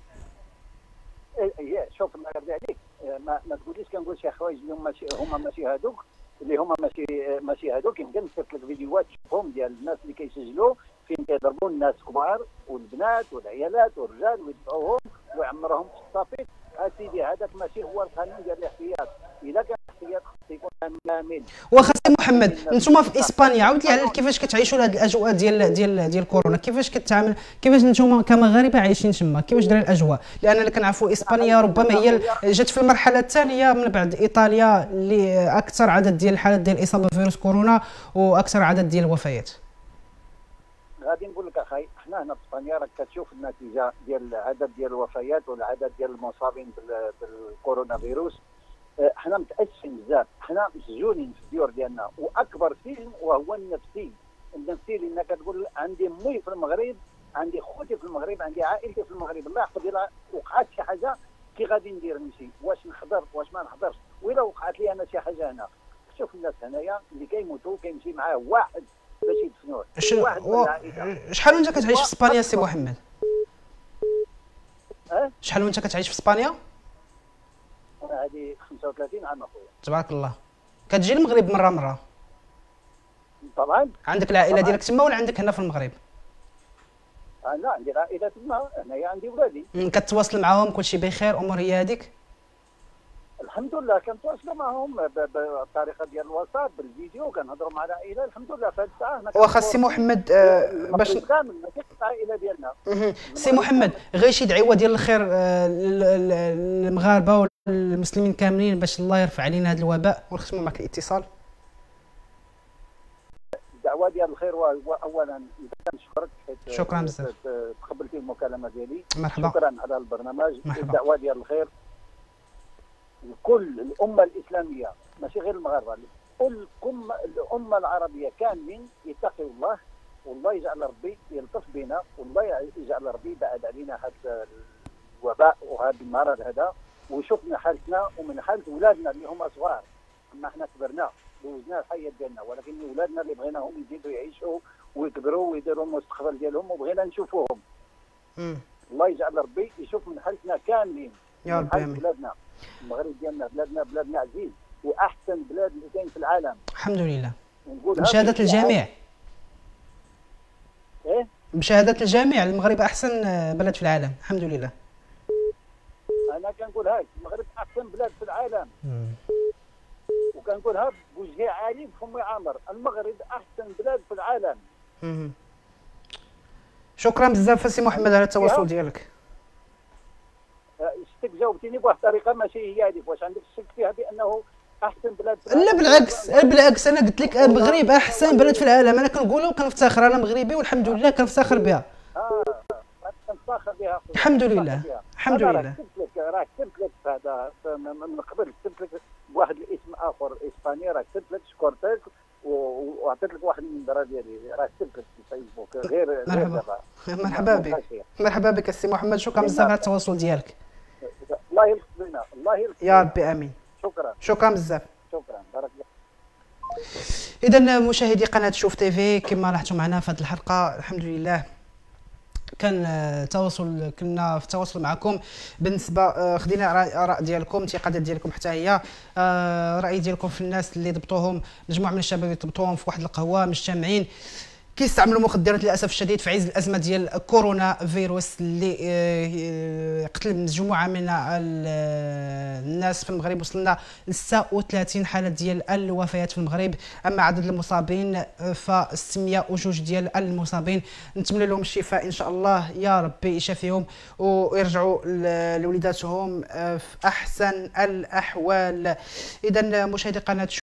شوف الله يرضي عليك ما تقوليش كنقول شي حوايج اللي هما ماشي هادوك اللي هما ماشي هادوك. يمكن نسرت لك فيديوهات تشوفهم ديال الناس اللي كيسجلوا فين كيضربوا الناس كبار والبنات والعيالات والرجال ويدفعوهم ويعمرهم في الصافي. اسيدي هذاك ماشي هو القانون ديال الاحتياط. اذا كان الاحتياط خص يكون كامل. واخا سي محمد، نتوما في اسبانيا عاود لي على كيفاش كتعيشوا هذه الاجواء ديال كورونا، كيفاش كتعامل، كيفاش نتوما كمغاربه عايشين تما، كيفاش دايره الاجواء؟ لان اللي كنعرفوا اسبانيا ربما هي جات في المرحله الثانيه من بعد ايطاليا اللي اكثر عدد ديال الحالات ديال الاصابه بفيروس كورونا واكثر عدد ديال الوفيات. غادي نقول لك اخي، حنا هنا في اسبانيا راك كتشوف النتيجه ديال العدد ديال الوفيات والعدد ديال المصابين بالكورونا فيروس. حنا متاسفين بزاف، حنا مسجونين في الديور ديالنا، واكبر سجن وهو النفسي لان كتقول عندي امي في المغرب، عندي خوتي في المغرب، عندي عائلتي في المغرب، الله يحفظ الا وقعت شي حاجه كي غادي ندير نمشي، واش نحضر واش ما نحضرش، وإلا وقعت لي انا شي حاجه هنا. شوف الناس هنايا اللي كيموتوا كيمشي معاه واحد باش يدفنوه. شحال وانت كتعيش في اسبانيا سي محمد؟ شحال وانت كتعيش في اسبانيا؟ انا هذه 35 عام اخويا. تبارك الله. كتجي المغرب مره؟ طبعا. عندك العائله ديالك تما ولا عندك هنا في المغرب؟ لا عندي عائله تما، هنايا عندي ولادي. كتواصل معاهم كلشي بخير، امور هي هذيك؟ الحمد لله كنتواصلوا معهم بالطريقه ديال الواتساب، بالفيديو، كنهضروا مع العائله الحمد لله في هذه الساعه. واخا سي محمد باش كامل ماشي العائله ديالنا. سي محمد غير شي دعوه ديال الخير للمغاربه والمسلمين كاملين باش الله يرفع علينا هذا الوباء ونختموا معك الاتصال. الدعوه ديال الخير اولا كنشكرك حيت شكرا بزاف تقبلتي المكالمه ديالي. مرحبا. شكرا على البرنامج. مرحبا. الدعوه ديال الخير لكل الامه الاسلاميه ماشي غير المغاربه، كل الامه العربيه كاملين يتقوا الله، والله يجعل ربي يلطف بنا، والله يجعل ربي يبعد علينا هذا الوباء وهذا المرض هذا، ويشوف من حالتنا ومن حاله اولادنا اللي هما صغار. اما احنا كبرنا دوزنا الحياه ديالنا، ولكن اولادنا اللي بغيناهم يزيدوا يعيشوا ويكبروا ويديروا المستقبل ديالهم وبغينا نشوفوهم. الله يجعل ربي يشوف من حالتنا كاملين يا رب امين. بلادنا المغرب ديالنا بلادنا عزيز واحسن بلاد اللي كاين في العالم الحمد لله بشهاده الجميع. ايه بشهاده الجميع المغرب احسن بلد في العالم الحمد لله. انا كنقولها المغرب احسن بلاد في العالم. وكنقولها بوجه عالي بفمي عامر، المغرب احسن بلاد في العالم. شكرا بزاف سي محمد على التواصل ديالك. شتك جاوبتيني بواحد الطريقه ماشي هي هذيك، واش عندك الشك فيها بانه احسن بلاد في العالم؟ لا بالعكس انا قلت لك المغرب احسن بلد في العالم، انا كنقولها وكنفتخر، انا مغربي والحمد لله كنفتخر بها. كنفتخر بها الحمد لله الحمد لله. راه كتبت لك هذا من قبل، كتبت لك بواحد الاسم اخر اسباني، راه كتبت لك شكرتك وعطيت لك واحد النظره ديالي، راه كتبت لك في الفيسبوك غير مرحبا بك. مرحبا بك السي محمد، شكرا بزاف على التواصل ديالك. الله يلطف بنا، الله يلطف يا ربي امين. شكرا بزاف. شكرا بارك الله. اذا مشاهدي قناه شوف تي في كما لاحظتوا معنا في هذه الحلقه الحمد لله كنا في تواصل معكم بالنسبه خدينا اراء ديالكم، انتقادات ديالكم حتى هي راي ديالكم في الناس اللي ضبطوهم، مجموعه من الشباب اللي ضبطوهم في واحد القهوه مجتمعين كيستعملوا مخدرات للاسف الشديد في عز الازمه ديال كورونا فيروس اللي قتل مجموعه من الناس في المغرب. وصلنا ل 36 حاله ديال الوفيات في المغرب، اما عدد المصابين ف 602 ديال المصابين. نتمنى لهم الشفاء ان شاء الله، يا ربي يشافيهم ويرجعوا لوليداتهم في احسن الاحوال. اذا مشاهدي قناه